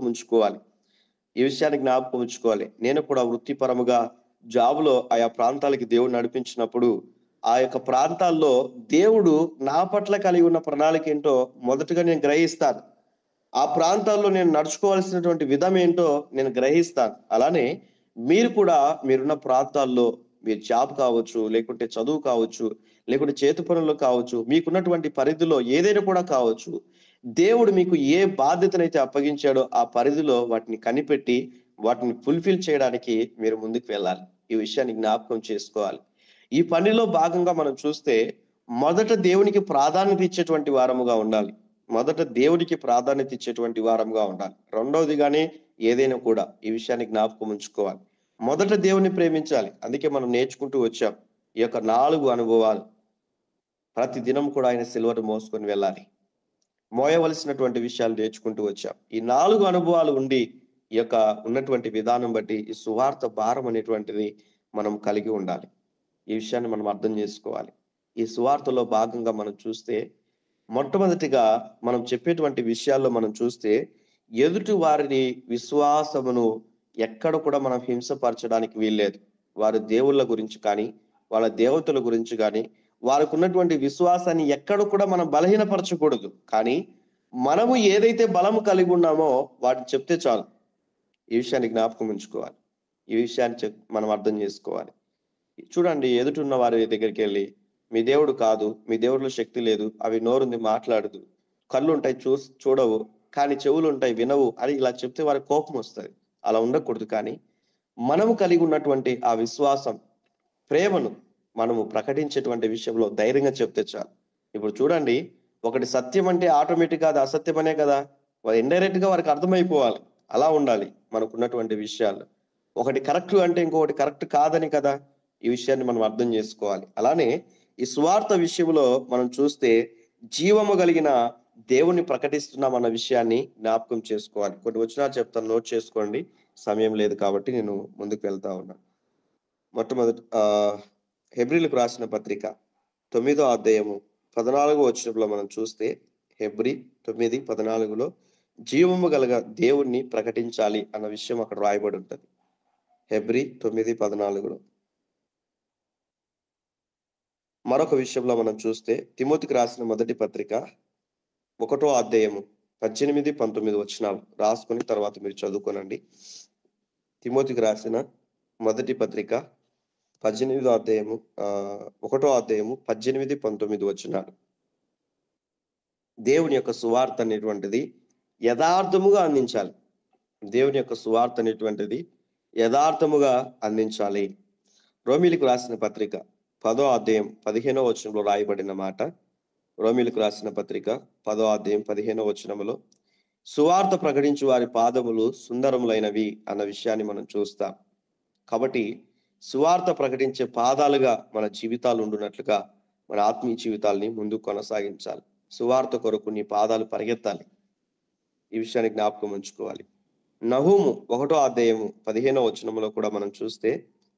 S1: ఉంచుకోవాలి. నేను కూడా వృత్తిపరముగా జాబులో ఆయా ప్రాంతాలకి దేవుడు నడిపించినప్పుడు ఆ యొక్క ప్రాంతాల్లో దేవుడు నా పట్ల కలిగి ఉన్న ప్రణాళిక ఏంటో మొదటగా నేను గ్రహిస్తాను. ఆ ప్రాంతాల్లో నేను నడుచుకోవాల్సినటువంటి విధం ఏంటో నేను గ్రహిస్తాను. అలానే మీరు కూడా మీరున్న ప్రాంతాల్లో మీరు జాబ్ కావచ్చు, లేకుంటే చదువు కావచ్చు, లేకుంటే చేతి పనులు కావచ్చు, మీకున్నటువంటి పరిధిలో ఏదైనా కూడా కావచ్చు, దేవుడు మీకు ఏ బాధ్యతనైతే అప్పగించాడో ఆ పరిధిలో వాటిని కనిపెట్టి వాటిని ఫుల్ఫిల్ చేయడానికి మీరు ముందుకు వెళ్ళాలి. ఈ విషయాన్ని జ్ఞాపకం చేసుకోవాలి. ఈ పనిలో భాగంగా మనం చూస్తే మొదట దేవునికి ప్రాధాన్యత ఇచ్చేటువంటి వారముగా ఉండాలి. రెండవదిగానే ఏదైనా కూడా ఈ విషయాన్ని జ్ఞాపకం ఉంచుకోవాలి. మొదట దేవుని ప్రేమించాలి. అందుకే మనం నేర్చుకుంటూ వచ్చాం ఈ యొక్క 4 అనుభవాలు. ప్రతి దినం కూడా ఆయన సిలువను మోసుకొని వెళ్ళాలి, మోయవలసినటువంటి విషయాలు నేర్చుకుంటూ వచ్చాం. ఈ 4 అనుభవాలు ఉండి ఈ యొక్క ఉన్నటువంటి విధానం బట్టి ఈ సువార్త భారం అనేటువంటిది మనం కలిగి ఉండాలి. ఈ విషయాన్ని మనం అర్థం చేసుకోవాలి. ఈ సువార్తలో భాగంగా మనం చూస్తే మొట్టమొదటిగా మనం చెప్పేటువంటి విషయాల్లో మనం చూస్తే ఎదుటి వారిని విశ్వాసమును ఎక్కడ కూడా మనం హింసపరచడానికి వీల్లేదు. వారి దేవుళ్ళ గురించి కానీ, వాళ్ళ దేవతల గురించి కానీ, వారికి ఉన్నటువంటి విశ్వాసాన్ని ఎక్కడ కూడా మనం బలహీనపరచకూడదు. కానీ మనము ఏదైతే బలము కలిగి ఉన్నామో వాటిని చెప్తే చాలు. ఈ విషయాన్ని జ్ఞాపకం ఉంచుకోవాలి. ఈ విషయాన్ని మనం అర్థం చేసుకోవాలి. చూడండి, ఎదుటిన్న వారి దగ్గరికి వెళ్ళి, మీ దేవుడు కాదు, మీ దేవుడిలో శక్తి లేదు, అవి నోరుంది మాట్లాడదు, కళ్ళు ఉంటాయి చూడవు, కానీ చెవులు ఉంటాయి వినవు అని ఇలా చెప్తే వారికి కోపం వస్తుంది. అలా ఉండకూడదు. కానీ మనము కలిగి ఉన్నటువంటి ఆ విశ్వాసం, ప్రేమను మనము ప్రకటించేటువంటి విషయంలో ధైర్యంగా చెప్తే చాలు. ఇప్పుడు చూడండి, ఒకటి సత్యం అంటే ఆటోమేటిక్గా అది అసత్యమనే కదా, ఇండైరెక్ట్ గా వారికి అర్థమైపోవాలి. అలా ఉండాలి మనకున్నటువంటి విషయాలు. ఒకటి కరెక్ట్ అంటే ఇంకొకటి కరెక్ట్ కాదని కదా, ఈ విషయాన్ని మనం అర్థం చేసుకోవాలి. అలానే ఈ సువార్త విషయంలో మనం చూస్తే జీవము కలిగిన దేవుని ప్రకటిస్తున్నామన్న విషయాన్ని జ్ఞాపకం చేసుకోవాలి. కొన్ని వచనాలు చెప్తాను, నోట్ చేసుకోండి, సమయం లేదు కాబట్టి నేను ముందుకు వెళ్తా ఉన్నాను. మొట్టమొదటి హెబ్రీలకు రాసిన పత్రిక 9వ అధ్యాయము 14వ వచనంలో మనం చూస్తే, హెబ్రీ 9:14 జీవము గలగ దేవుణ్ణి ప్రకటించాలి అన్న విషయం అక్కడ రాయబడి ఉంటుంది. హెబ్రీ 9:14. మరొక విషయంలో మనం చూస్తే తిమోతికి రాసిన మొదటి పత్రిక 1వ అధ్యాయము 18-19 రాసుకుని తర్వాత మీరు చదువుకోనండి. తిమోతికి రాసిన మొదటి పత్రిక 1వ అధ్యాయము 18-19 దేవుని యొక్క సువార్త అనేటువంటిది యథార్థముగా అందించాలి. దేవుని యొక్క సువార్త అనేటువంటిది యథార్థముగా అందించాలి. రోమీలకు రాసిన పత్రిక 10వ అధ్యాయం 15వ రాయబడిన మాట. రోమీలకు రాసిన పత్రిక 10వ అధ్యాయం 15వ సువార్త ప్రకటించు వారి పాదములు సుందరములైనవి అన్న విషయాన్ని మనం చూస్తాం. కాబట్టి సువార్త ప్రకటించే పాదాలుగా మన జీవితాలు ఉండునట్లుగా మన ఆత్మీయ జీవితాల్ని ముందుకు కొనసాగించాలి. సువార్త కొరకు నీ పాదాలు పరిగెత్తాలి. ఈ విషయాన్ని జ్ఞాపకం ఉంచుకోవాలి. నహూము 1వ అధ్యాయము 15వ కూడా మనం చూస్తే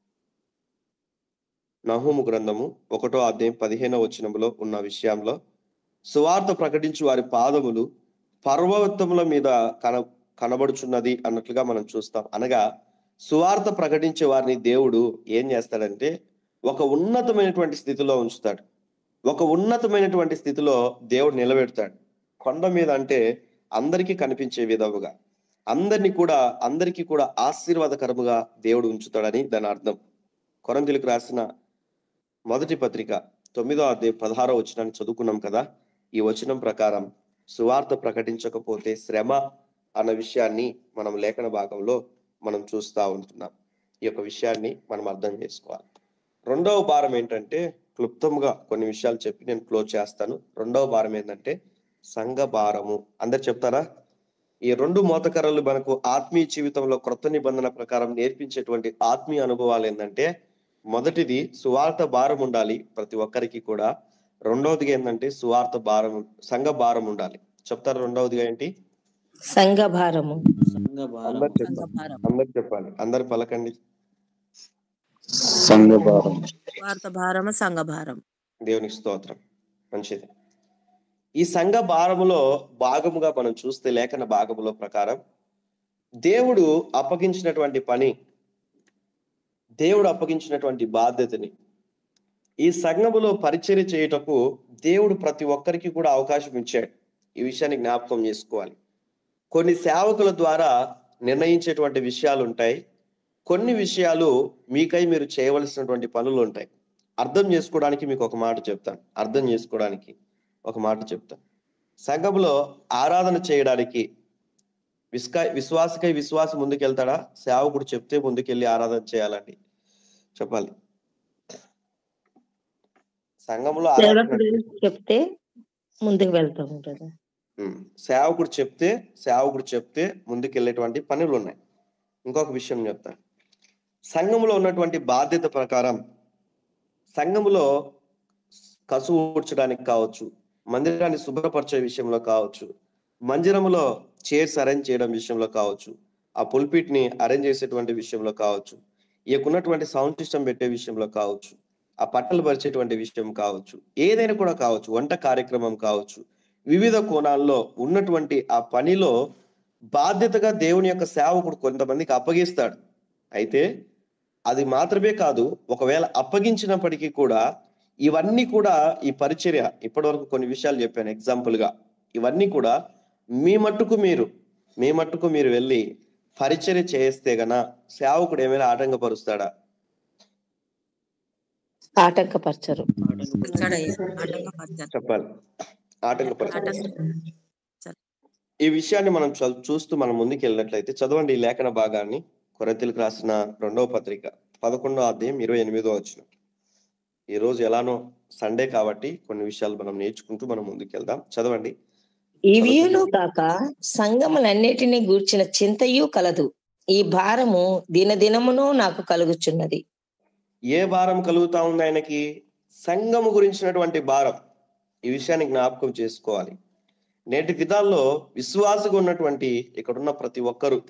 S1: నహూము గ్రంథము 1వ అధ్యాయం 15వ ఉన్న విషయంలో సువార్త ప్రకటించు వారి పాదములు పర్వతముల మీద కనబడుచున్నది అన్నట్లుగా మనం చూస్తాం. అనగా సువార్త ప్రకటించే వారిని దేవుడు ఏం చేస్తాడంటే ఒక ఉన్నతమైనటువంటి స్థితిలో ఉంచుతాడు. ఒక ఉన్నతమైనటువంటి స్థితిలో దేవుడు నిలబెడతాడు. కొండ మీద అంటే అందరికీ కనిపించే విధముగా, అందరికీ కూడా ఆశీర్వాదకరముగా దేవుడు ఉంచుతాడని దాని అర్థం. కొరింథీయులకు రాసిన మొదటి పత్రిక 9వ అధ్యాయం 16వ చదువుకున్నాం కదా. ఈ వచనం ప్రకారం సువార్త ప్రకటించకపోతే శ్రమ అన్న విషయాన్ని మనం లేఖన భాగంలో మనం చూస్తూ ఉంటున్నాం. ఈ యొక్క విషయాన్ని మనం అర్థం చేసుకోవాలి. రెండవ భారం ఏంటంటే, క్లుప్తంగా కొన్ని విషయాలు చెప్పి నేను క్లోజ్ చేస్తాను. రెండవ భారం ఏంటంటే సంఘ భారము. అందరు చెప్తారా? ఈ 2 మోతకర్రలు మనకు ఆత్మీయ జీవితంలో క్రొత్త నిబంధన ప్రకారం నేర్పించేటువంటి ఆత్మీయ అనుభవాలు ఏంటంటే, మొదటిది సువార్త భారం ఉండాలి ప్రతి ఒక్కరికి కూడా. రెండవదిగా ఏంటంటే సంఘ భారం ఉండాలి. చెప్తారు రెండవదిగా ఏంటి?
S2: సంఘ భారము.
S1: అందరు చెప్పాలి. అందరు పలకండి.
S5: సంఘ భారం.
S6: వార్త భారము సంఘ భారం.
S1: దేవునికి స్తోత్రం. మంచిది. ఈ సంఘ భారములో భాగముగా మనం చూస్తే లేఖన భాగములో ప్రకారం దేవుడు అప్పగించినటువంటి పని, దేవుడు అప్పగించినటువంటి బాధ్యతని ఈ సంఘములో పరిచర్య చేయుటకు దేవుడు ప్రతి ఒక్కరికి కూడా అవకాశం ఇచ్చాడు. ఈ విషయాన్ని జ్ఞాపకం చేసుకోవాలి. కొన్ని సేవకుల ద్వారా నిర్ణయించేటువంటి విషయాలు ఉంటాయి. కొన్ని విషయాలు మీకై మీరు చేయవలసినటువంటి పనులు ఉంటాయి. అర్థం చేసుకోవడానికి మీకు ఒక మాట చెప్తాను. సంఘంలో ఆరాధన చేయడానికి విశ్వాసి ముందుకెళ్తాడా? సేవకుడు చెప్తే ముందుకెళ్ళి ఆరాధన చేయాలండి. చెప్పాలి. సంఘంలో
S2: చెప్తే ముందుకు వెళ్తాం కదా.
S1: సేవకుడు చెప్తే ముందుకెళ్ళేటువంటి పనులు ఉన్నాయి. ఇంకొక విషయం చెప్తాను. సంఘంలో ఉన్నటువంటి బాధ్యత ప్రకారం సంఘములో కసువు ఊడ్చడానికి కావచ్చు, మందిరాన్ని శుభ్రపరిచే విషయంలో కావచ్చు, మందిరంలో చైర్స్ అరేంజ్ చేయడం విషయంలో కావచ్చు, ఆ పుల్పిట్ ని అరేంజ్ చేసేటువంటి విషయంలో కావచ్చు, ఈయకున్నటువంటి సౌండ్ సిస్టమ్ పెట్టే విషయంలో కావచ్చు, ఆ పట్టలు పరిచేటువంటి విషయం కావచ్చు, ఏదైనా కూడా కావచ్చు, వంట కార్యక్రమం కావచ్చు, వివిధ కోణాల్లో ఉన్నటువంటి ఆ పనిలో బాధ్యతగా దేవుని యొక్క సేవకుడు కొంతమందికి అప్పగిస్తాడు. అయితే అది మాత్రమే కాదు, ఒకవేళ అప్పగించినప్పటికీ కూడా ఇవన్నీ కూడా ఈ పరిచర్య, ఇప్పటి వరకు కొన్ని విషయాలు చెప్పాను ఎగ్జాంపుల్ గా, ఇవన్నీ కూడా మీ మట్టుకు మీరు వెళ్ళి పరిచర్య చేస్తే గన సేవకుడు ఏమైనా ఆటంకపరుస్తాడా?
S2: ఆటంకపరచరు.
S1: చెప్పాలి. ఆటంకపరచరు. ఈ విషయాన్ని మనం చూస్తూ మనం ముందుకు వెళ్ళినట్లయితే చదవండి ఈ లేఖన భాగాన్ని. కొరింథీయులకు రాసిన 2వ పత్రిక 11వ అధ్యాయం 28వ వచనం. ఈ రోజు ఎలానో సండే కాబట్టి కొన్ని విషయాలు మనం నేర్చుకుంటూ మనం ముందుకు వెళ్దాం. చదవండి.
S2: ఇవియును కాక సంఘములన్నిటినీ గూర్చిన చింతయు కలదు. ఈ భారము దినదినమును నాకు కలుగుచున్నది.
S1: ఏ భారం కలుగుతా ఉంది ఆయనకి? సంఘము గురించినటువంటి భారం. ఈ విషయాన్ని జ్ఞాపకం చేసుకోవాలి. నేటి దినాల్లో విశ్వాసగా ఉన్నటువంటి ఇక్కడున్న ప్రతి ఒక్కరు,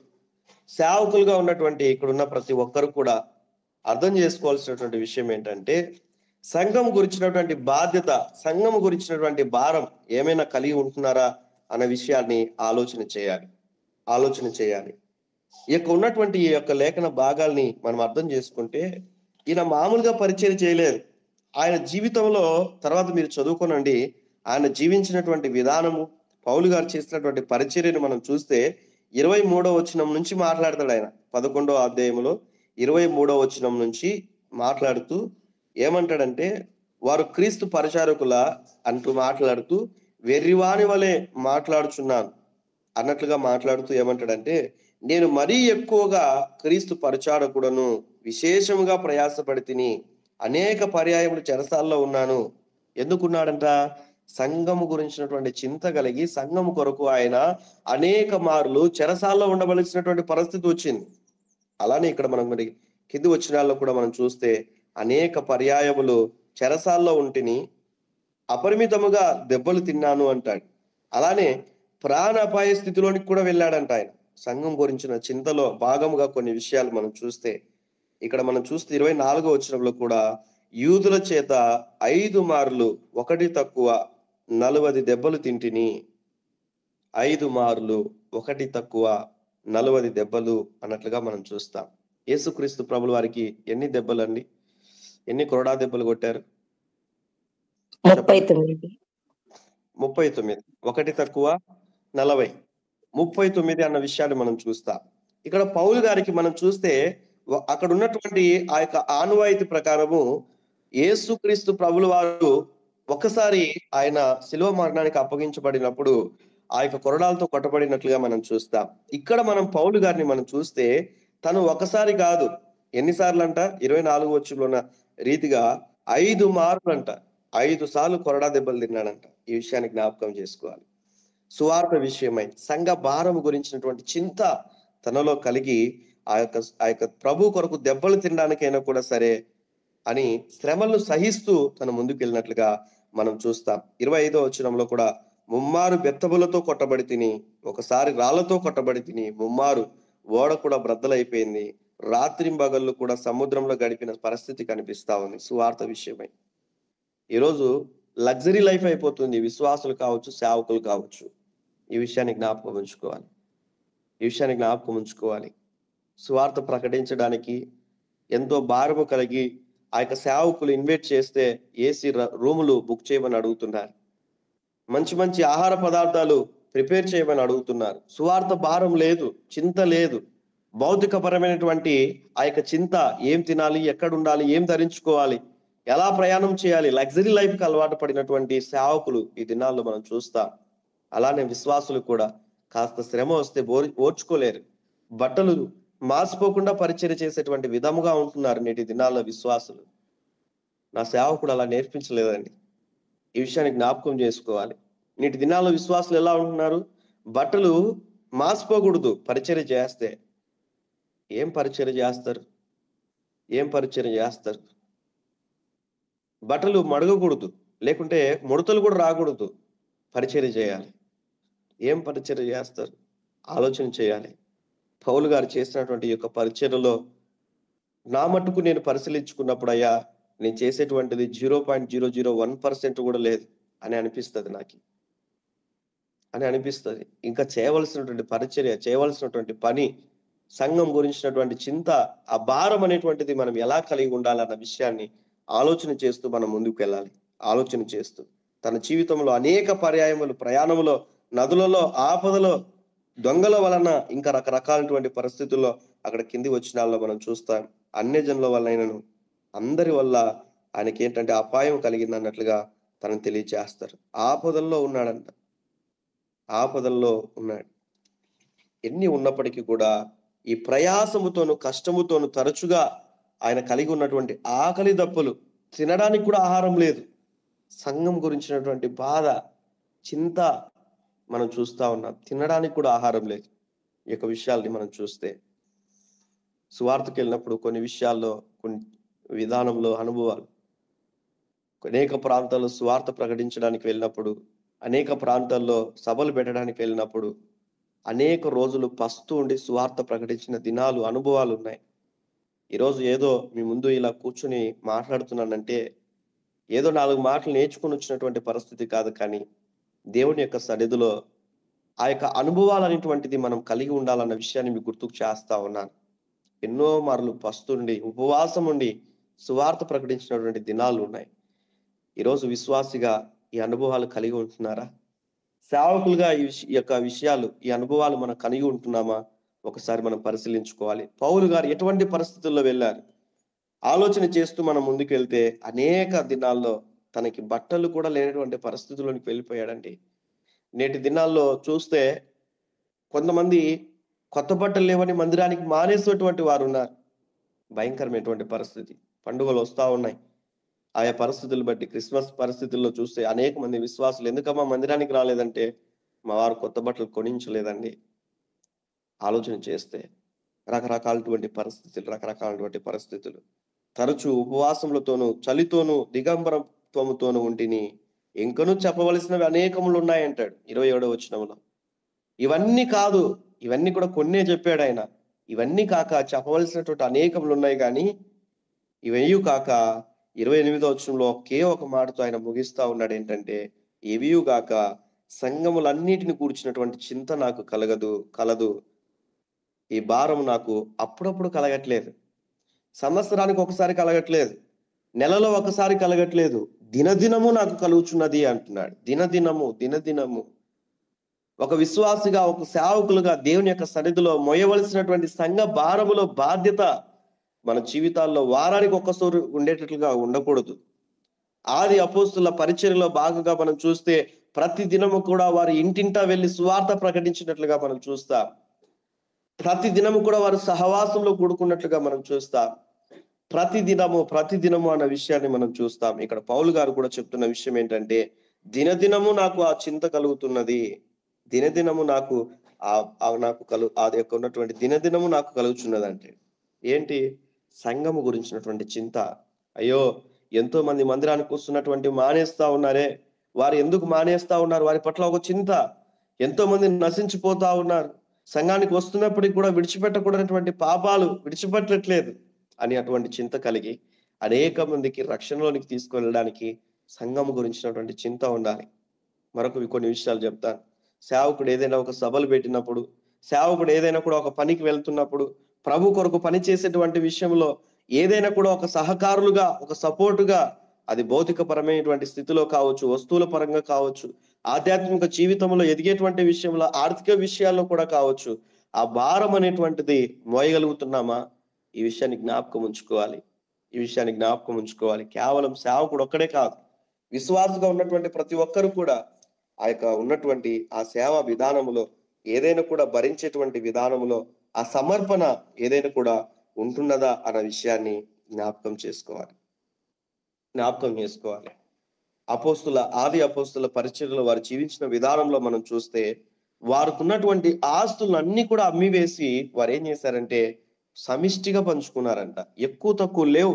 S1: సేవకులుగా ఉన్నటువంటి ఇక్కడున్న ప్రతి ఒక్కరు కూడా అర్థం చేసుకోవాల్సినటువంటి విషయం ఏంటంటే, సంఘం గురించినటువంటి బాధ్యత, సంఘం గురించినటువంటి భారం ఏమైనా కలిగి ఉంటున్నారా అన్న విషయాన్ని ఆలోచన చేయాలి. ఈ యొక్క ఉన్నటువంటి ఈ యొక్క లేఖన భాగాల్ని మనం అర్థం చేసుకుంటే, ఈయన మామూలుగా పరిచయం చేయలేదు. ఆయన జీవితంలో తర్వాత మీరు చదువుకోనండి, ఆయన జీవించినటువంటి విధానము, పౌలు గారు చేసినటువంటి పరిచర్యను మనం చూస్తే 23వ వచనం నుంచి మాట్లాడతాడు. ఆయన 11వ అధ్యాయంలో 23వ వచనం నుంచి మాట్లాడుతూ ఏమంటాడంటే, వారు క్రీస్తు పరిచారకుల అంటూ మాట్లాడుతూ వెర్రివాని వలె మాట్లాడుచున్నాను అన్నట్లుగా మాట్లాడుతూ ఏమంటాడంటే, నేను మరీ ఎక్కువగా క్రీస్తు పరిచారకుడను, విశేషముగా ప్రయాసపడి తిని అనేక పర్యాయములు చెరసాల్లో ఉన్నాను. ఎందుకున్నాడంట? సంఘము గురించినటువంటి చింత కలిగి సంఘము కొరకు ఆయన అనేక మార్లు చెరసాల్లో ఉండవలసినటువంటి పరిస్థితి వచ్చింది. అలానే ఇక్కడ మనం మరి కింది వచనాల్లో కూడా మనం చూస్తే అనేక పర్యాయములు చెరసాల్లో ఉంటిని, అపరిమితముగా దెబ్బలు తిన్నాను అంటాడు. అలానే ప్రాణాపాయ స్థితిలోనికి కూడా వెళ్ళాడంట ఆయన. సంఘం గురించిన చింతలో భాగముగా కొన్ని విషయాలు మనం చూస్తే, ఇక్కడ మనం చూస్తే 24వ వచనంలో కూడా యూదుల చేత 5 మార్లు ఒకటి తక్కువ 40 దెబ్బలు తింటిని. 5 మార్లు ఒకటి తక్కువ 40 దెబ్బలు అన్నట్లుగా మనం చూస్తాం. యేసుక్రీస్తు ప్రభుల వారికి ఎన్ని దెబ్బలు అండి? ఎన్ని కొరడా దెబ్బలు కొట్టారు? 39. ఒకటి తక్కువ 40, 39 అన్న విషయాన్ని మనం చూస్తాం. ఇక్కడ పౌలు గారికి మనం చూస్తే అక్కడ ఉన్నటువంటి ఆ యొక్క ఆనవాయితీ ప్రకారము యేసుక్రీస్తు ప్రభుల వారు ఒకసారి ఆయన శిలువ మరణానికి అప్పగించబడినప్పుడు ఆ యొక్క కొరడాలతో కొట్టబడినట్లుగా మనం చూస్తాం. ఇక్కడ మనం పౌలు గారిని మనం చూస్తే తను ఒకసారి కాదు, ఎన్నిసార్లు అంట? 24వ వచనంలో ఉన్న రీతిగా 5 మార్లు అంట, 5 సార్లు కొరడా దెబ్బలు తిన్నాడంట. ఈ విషయాన్ని జ్ఞాపకం చేసుకోవాలి. సువార్త విషయమై సంఘ భారము గురించినటువంటి చింత తనలో కలిగి ఆ యొక్క ప్రభు కొరకు దెబ్బలు తినడానికైనా కూడా సరే అని శ్రమలను సహిస్తూ తన ముందుకు వెళ్ళినట్లుగా మనం చూస్తాం. 25వ వచనంలో కూడా ముమ్మారు బెత్తబులతో కొట్టబడి తిని, ఒకసారి రాళ్లతో కొట్టబడి తిని, ముమ్మారు ఓడ కూడా బ్రద్దలైపోయింది, రాత్రింబగళ్ళు కూడా సముద్రంలో గడిపిన పరిస్థితి కనిపిస్తా ఉంది. సువార్త విషయమై ఈరోజు లగ్జరీ లైఫ్ అయిపోతుంది. విశ్వాసులు కావచ్చు, సేవకులు కావచ్చు. ఈ విషయాన్ని జ్ఞాపకం ఉంచుకోవాలి. సువార్త ప్రకటించడానికి ఎంతో భారము కలిగి ఆ యొక్క సేవకులు ఇన్వైట్ చేస్తే ఏసీ రూములు బుక్ చేయమని అడుగుతున్నారు. మంచి మంచి ఆహార పదార్థాలు ప్రిపేర్ చేయమని అడుగుతున్నారు. సువార్త భారం లేదు, చింత లేదు. భౌతికపరమైనటువంటి ఆ యొక్క చింత, ఏం తినాలి, ఎక్కడ ఉండాలి, ఏం ధరించుకోవాలి, ఎలా ప్రయాణం చేయాలి, లగ్జరీ లైఫ్కి అలవాటు పడినటువంటి సేవకులు ఈ దినాల్లో మనం చూస్తాం. అలానే విశ్వాసులు కూడా కాస్త శ్రమ వస్తే ఓర్చుకోలేరు. బట్టలు మార్చిపోకుండా పరిచర్య చేసేటువంటి విధముగా ఉంటున్నారు నేటి దినాల్లో విశ్వాసులు. నా సేవకుడు అలా నేర్పించలేదండి. ఈ విషయాన్ని జ్ఞాపకం చేసుకోవాలి. నేటి దినాల్లో విశ్వాసులు ఎలా ఉంటున్నారు? బట్టలు మార్చిపోకూడదు పరిచర్య చేస్తే. ఏం పరిచర్య చేస్తారు? బట్టలు మడగకూడదు, లేకుంటే ముడతలు కూడా రాకూడదు. పరిచర్య చేయాలి. ఏం పరిచర్య చేస్తారు? ఆలోచన చేయాలి. పౌలు గారు చేసినటువంటి యొక్క పరిచర్యలో నా మట్టుకు నేను పరిశీలించుకున్నప్పుడు, అయ్యా నేను చేసేటువంటిది 0.001% కూడా లేదు అని అనిపిస్తుంది. ఇంకా చేయవలసినటువంటి పరిచర్య, చేయవలసినటువంటి పని, సంఘం గురించినటువంటి చింత, ఆ భారం అనేటువంటిది మనం ఎలా కలిగి ఉండాలన్న విషయాన్ని ఆలోచన చేస్తూ మనం ముందుకు వెళ్ళాలి. ఆలోచన చేస్తూ తన జీవితంలో అనేక పర్యాయములు ప్రయాణంలో, నదులలో, ఆపదలో, దొంగల వలన, ఇంకా రకరకాలైనటువంటి పరిస్థితుల్లో అక్కడ కింది వచనాల్లో మనం చూస్తాం. అన్యజనుల వల్లైనను అందరి వల్ల ఆయనకి ఏంటంటే అపాయం కలిగింది అన్నట్లుగా తనను తెలియచేస్తారు. ఆపదల్లో ఉన్నాడు. ఎన్ని ఉన్నప్పటికీ కూడా ఈ ప్రయాసముతోను, కష్టముతోను తరచుగా ఆయన కలిగి ఉన్నటువంటి ఆకలి దప్పులు, తినడానికి కూడా ఆహారం లేదు, సంఘం గురించినటువంటి బాధ, చింత మనం చూస్తా ఉన్నాం. తినడానికి కూడా ఆహారం లేదు. ఈ యొక్క విషయాల్ని మనం చూస్తే సువార్తకి వెళ్ళినప్పుడు కొన్ని విషయాల్లో, కొన్ని విధానంలో అనుభవాలు, అనేక ప్రాంతాల్లో సువార్త ప్రకటించడానికి వెళ్ళినప్పుడు, అనేక ప్రాంతాల్లో సభలు పెట్టడానికి వెళ్ళినప్పుడు అనేక రోజులు పస్తు ఉండి సువార్త ప్రకటించిన దినాలు, అనుభవాలు ఉన్నాయి. ఈరోజు ఏదో మీ ముందు ఇలా కూర్చుని మాట్లాడుతున్నానంటే ఏదో 4 మాటలు నేర్చుకుని వచ్చినటువంటి పరిస్థితి కాదు, కానీ దేవుని యొక్క సన్నిధిలో ఆ యొక్క అనుభవాలు అనేటువంటిది మనం కలిగి ఉండాలన్న విషయాన్ని మీకు గుర్తుకు చేస్తా ఉన్నాను. ఎన్నో మార్లు పస్తుండి ఉపవాసం ఉండి సువార్త ప్రకటించినటువంటి దినాలు ఉన్నాయి. ఈరోజు విశ్వాసిగా ఈ అనుభవాలు కలిగి ఉంటున్నారా? సేవకులుగా ఈ యొక్క విషయాలు, ఈ అనుభవాలు మనం కలిగి ఉంటున్నామా? ఒకసారి మనం పరిశీలించుకోవాలి. పౌలు గారు ఎటువంటి పరిస్థితుల్లో వెళ్ళారు? ఆలోచన చేస్తూ మనం ముందుకు వెళ్తే అనేక దినాల్లో తనకి బట్టలు కూడా లేనటువంటి పరిస్థితుల్లోనికి వెళ్ళిపోయాడండి. నేటి దినాల్లో చూస్తే కొంతమంది కొత్త బట్టలు లేవని మందిరానికి మానేసేటువంటి వారు ఉన్నారు. భయంకరమైనటువంటి పరిస్థితి. పండుగలు వస్తా ఉన్నాయి. ఆయా పరిస్థితులు బట్టి క్రిస్మస్ పరిస్థితుల్లో చూస్తే అనేక మంది విశ్వాసులు ఎందుకమ్మా మందిరానికి రాలేదంటే మా వారు కొత్త బట్టలు కొనించలేదండి. ఆలోచన చేస్తే రకరకాలటువంటి పరిస్థితులు. తరచూ ఉపవాసములతోనూ చలితోనూ దిగంబరత్వముతోనూ ఉంటిని, ఇంకనూ చెప్పవలసినవి అనేకములు ఉన్నాయంటాడు 27వ వచనంలో. ఇవన్నీ కాదు, ఇవన్నీ కూడా కొన్నే చెప్పాడు ఆయన. ఇవన్నీ కాక చెప్పవలసినటువంటి అనేకములు ఉన్నాయి, కానీ ఇవన్నీ కాక 28వ వచనంలో ఒకే ఒక మాటతో ఆయన ముగిస్తా ఉన్నాడు. ఏంటంటే ఇవి కాక సంఘములన్నిటిని కూర్చున్నటువంటి చింత నాకు కలదు. ఈ భారం నాకు అప్పుడప్పుడు కలగట్లేదు, సంవత్సరానికి ఒకసారి కలగట్లేదు, నెలలో ఒకసారి కలగట్లేదు, దినదినము నాకు కలుగుచున్నది అంటున్నాడు. దినదినము ఒక విశ్వాసిగా, ఒక సేవకులుగా దేవుని యొక్క సన్నిధిలో మోయవలసినటువంటి సంఘ భారములో బాధ్యత మన జీవితాల్లో వారానికి ఒక్కసారి ఉండేటట్లుగా ఉండకూడదు. ఆది అపోస్తుల పరిచర్యలో భాగంగా మనం చూస్తే ప్రతి దినము కూడా వారు ఇంటింటా వెళ్ళి సువార్త ప్రకటించినట్లుగా మనం చూస్తాం. ప్రతి దినము కూడా వారు సహవాసంలో కూడుకున్నట్లుగా మనం చూస్తాం. ప్రతి దినము అన్న విషయాన్ని మనం చూస్తాం. ఇక్కడ పౌలు గారు కూడా చెప్తున్న విషయం ఏంటంటే దినదినము నాకు ఆ చింత కలుగుతున్నది. దినదినము నాకు అది యొక్క ఉన్నటువంటి దినదినము నాకు కలుగుతున్నదంటే ఏంటి? సంఘము గురించినటువంటి చింత. అయ్యో, ఎంతో మంది మందిరానికి వస్తున్నటువంటి మానేస్తా ఉన్నారే, వారు ఎందుకు మానేస్తా ఉన్నారు? వారి పట్ల ఒక చింత. ఎంతో మంది నశించిపోతా ఉన్నారు, సంఘానికి వస్తున్నప్పటికి కూడా విడిచిపెట్టకూడనటువంటి పాపాలు విడిచిపెట్టట్లేదు అని అటువంటి చింత కలిగి అనేక మందికి రక్షణలోనికి తీసుకెళ్ళడానికి సంఘం గురించినటువంటి చింత ఉండాలి. కొన్ని విషయాలు చెప్తాను. సేవకుడు ఏదైనా ఒక సభలు పెట్టినప్పుడు, సేవకుడు ఏదైనా కూడా ఒక పనికి వెళ్తున్నప్పుడు, ప్రభు కొరకు పని చేసేటువంటి విషయంలో ఏదైనా కూడా ఒక సహకారులుగా, ఒక సపోర్టుగా, అది భౌతిక పరమైనటువంటి స్థితిలో కావచ్చు, వస్తువుల పరంగా కావచ్చు, ఆధ్యాత్మిక జీవితంలో ఎదిగేటువంటి విషయంలో, ఆర్థిక విషయాల్లో కూడా కావచ్చు, ఆ భారం అనేటువంటిది మోయగలుగుతున్నామా? ఈ విషయాన్ని జ్ఞాపకం ఉంచుకోవాలి. కేవలం సేవకుడు ఒక్కడే కాదు, విశ్వాసగా ఉన్నటువంటి ప్రతి ఒక్కరు కూడా ఆ యొక్క ఉన్నటువంటి ఆ సేవా విధానములో ఏదైనా కూడా భరించేటువంటి విధానములో ఆ సమర్పణ ఏదైనా కూడా ఉంటున్నదా అన్న విషయాన్ని జ్ఞాపకం చేసుకోవాలి. ఆది అపోస్తుల పరిచర్యలో వారు జీవించిన విధానంలో మనం చూస్తే వారికి ఉన్నటువంటి ఆస్తులను అన్ని కూడా అమ్మివేసి వారు ఏం చేశారంటే సమిష్టిగా పంచుకున్నారంట. ఎక్కువ తక్కువ లేవు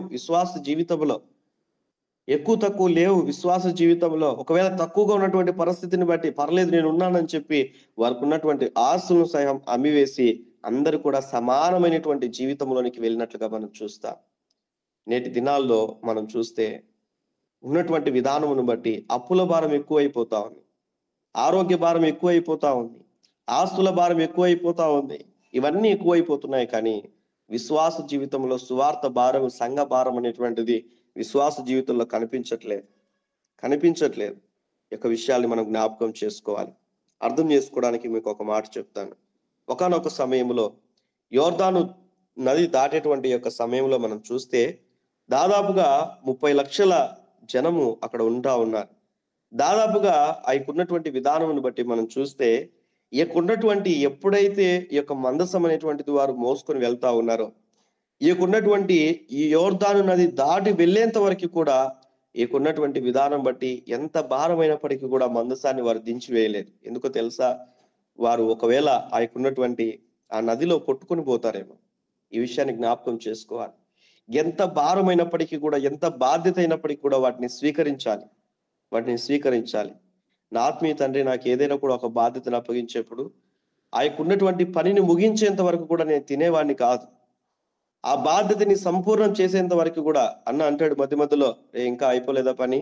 S1: విశ్వాస జీవితంలో. ఒకవేళ తక్కువగా ఉన్నటువంటి పరిస్థితిని బట్టి పర్లేదు నేను ఉన్నానని చెప్పి వారికి ఉన్నటువంటి ఆస్తులను సహా అమ్మివేసి అందరూ కూడా సమానమైనటువంటి జీవితంలోనికి వెళ్ళినట్లుగా మనం చూస్తాం. నేటి దినాల్లో మనం చూస్తే ఉన్నటువంటి విధానమును బట్టి అప్పుల భారం ఎక్కువైపోతా ఉంది, ఆరోగ్య భారం ఎక్కువైపోతా ఉంది, ఆస్తుల భారం ఎక్కువైపోతా ఉంది. ఇవన్నీ ఎక్కువైపోతున్నాయి, కానీ విశ్వాస జీవితంలో సువార్త భారం, సంఘ భారం అనేటువంటిది విశ్వాస జీవితంలో కనిపించట్లేదు. యొక్క విషయాల్ని మనం జ్ఞాపకం చేసుకోవాలి. అర్థం చేసుకోవడానికి మీకు ఒక మాట చెప్తాను. ఒకానొక సమయంలో యోర్దాను నది దాటేటువంటి యొక్క సమయంలో మనం చూస్తే దాదాపుగా 30 లక్షల జనము అక్కడ ఉన్నారు. దాదాపుగా ఆయనకున్నటువంటి విధానమును బట్టి మనం చూస్తే ఈయకున్నటువంటి ఎప్పుడైతే ఈ యొక్క మందసం అనేటువంటిది వారు మోసుకొని వెళ్తా ఉన్నారో, ఈయకున్నటువంటి ఈ యోర్దాను నది దాటి వెళ్ళేంత వరకు కూడా ఈయకున్నటువంటి విధానం బట్టి ఎంత భారమైనప్పటికీ కూడా మందసాన్ని వారు దించి వేయలేదు. ఎందుకో తెలుసా? వారు ఒకవేళ ఆయనకున్నటువంటి ఆ నదిలో కొట్టుకుని పోతారేమో. ఈ విషయాన్ని జ్ఞాపకం చేసుకోవాలి. ఎంత భారమైనప్పటికీ కూడా, ఎంత బాధ్యత అయినప్పటికీ కూడా వాటిని స్వీకరించాలి. నా ఆత్మీయ తండ్రి నాకు ఏదైనా కూడా ఒక బాధ్యతను అప్పగించేప్పుడు ఆయనకున్నటువంటి పనిని ముగించేంత వరకు కూడా నేను తినేవాడిని కాదు. ఆ బాధ్యతని సంపూర్ణం చేసేంత వరకు కూడా అన్న అంటాడు మధ్య మధ్యలో, ఇంకా అయిపోలేదా పని,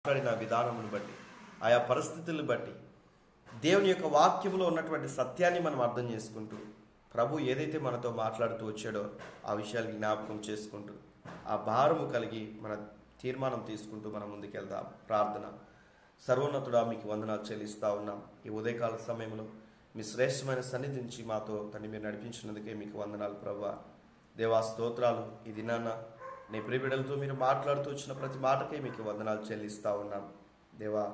S1: మాట్లాడిన విధానమును బట్టి, ఆయా పరిస్థితులను బట్టి దేవుని యొక్క వాక్యంలో ఉన్నటువంటి సత్యాన్ని మనం అర్థం చేసుకుంటూ, ప్రభు ఏదైతే మనతో మాట్లాడుతూ వచ్చాడో ఆ విషయాలు జ్ఞాపకం చేసుకుంటూ, ఆ భారము కలిగి మన తీర్మానం తీసుకుంటూ మనం ముందుకెళ్దాం. ప్రార్థన. సర్వోన్నతుడా, మీకు వందనాలు చెల్లిస్తూ ఉన్నాం. ఈ ఉదయకాల సమయంలో మీ శ్రేష్టమైన సన్నిధి నుంచి మాతో తండ్రి మీరు నడిపించినందుకే మీకు వందనాలు ప్రభువా. దేవా స్తోత్రాలు. ఈ దినాన్న నీ ప్రియబిడ్డలతో మీరు మాట్లాడుతూ వచ్చిన ప్రతి మాటకే మీకు వందనాలు చెల్లిస్తూ ఉన్నాం. దేవా,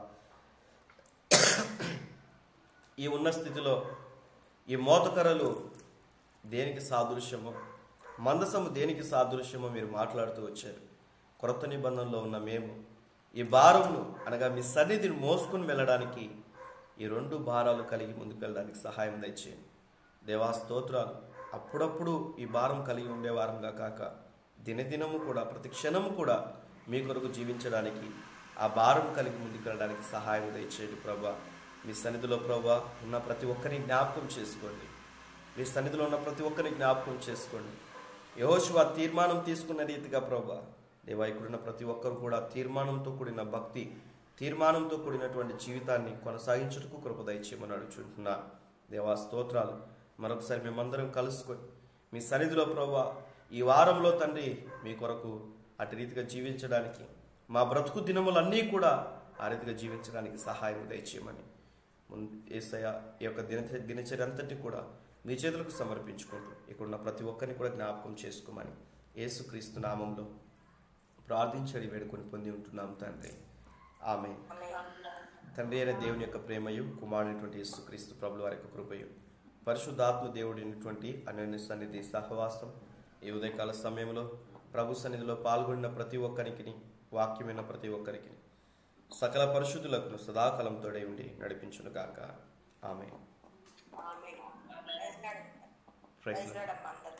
S1: ఈ ఉన్న స్థితిలో ఈ మోతకర్రలు దేనికి సాదృశ్యమో, మందసము దేనికి సాదృశ్యమో మీరు మాట్లాడుతూ వచ్చారు. క్రొత్త నిబంధనలో ఉన్న మేము ఈ భారమును అనగా మీ సన్నిధిని మోసుకుని వెళ్ళడానికి, ఈ 2 భారాలు కలిగి ముందుకు వెళ్ళడానికి సహాయం దయచేయండి. దేవా స్తోత్రాలు. అప్పుడప్పుడు ఈ భారం కలిగి ఉండేవారంగా కాక దినదినము కూడా, ప్రతి క్షణము కూడా మీ కొరకు జీవించడానికి, ఆ భారం కలిగి ముందుకు వెళ్ళడానికి సహాయం దయచేయండి ప్రభా. మీ సన్నిధిలో ప్రభా ఉన్న ప్రతి ఒక్కరిని జ్ఞాపకం చేసుకోండి. మీ సన్నిధిలో ఉన్న ప్రతి ఒక్కరిని జ్ఞాపకం చేసుకోండి. యెహోషువ తీర్మానం తీసుకున్న రీతిగా ప్రభా, దేవా ఇక్కడున్న ప్రతి ఒక్కరు కూడా తీర్మానంతో కూడిన భక్తి, తీర్మానంతో కూడినటువంటి జీవితాన్ని కొనసాగించుటకు కృప దయచేయమని అడుగుచుంటున్నా. దేవా స్తోత్రాలు. మరొకసారి మేమందరం కలుసుకొని మీ సన్నిధిలో ప్రభా ఈ వారంలో తండ్రి మీ కొరకు అటు రీతిగా జీవించడానికి, మా బ్రతుకు దినములన్నీ కూడా ఆ రీతిగా జీవించడానికి సహాయం దయచేయమని యేసయ్య ఈ యొక్క దినచర్య అంతటి కూడా మీ చేతులకు సమర్పించుకుంటూ ఇక్కడున్న ప్రతి ఒక్కరిని కూడా జ్ఞాపకం చేసుకోమని యేసుక్రీస్తు నామంలో ప్రార్థించడి వేడుకొని పొంది ఉంటున్నాం తండ్రి. ఆమేన్. తండ్రి అయిన దేవుని యొక్క ప్రేమయు, కుమారుడైనటువంటి యేసుక్రీస్తు ప్రభుల వారి యొక్క కృపయు, పరిశుద్ధాత్మ దేవుడైనటువంటి అన్యోన్య సన్నిధి సహవాసం ఈ ఉదయకాల సమయంలో ప్రభు సన్నిధిలో పాల్గొన్న ప్రతి ఒక్కరికి, వాక్యమైన ప్రతి ఒక్కరికి, సకల పరిశుద్ధులకు సదాకాలం తోడై ఉండి నడిపించును గాక. ఆమేన్.
S2: ప్రైజ్ లార్డ్ అందరికీ.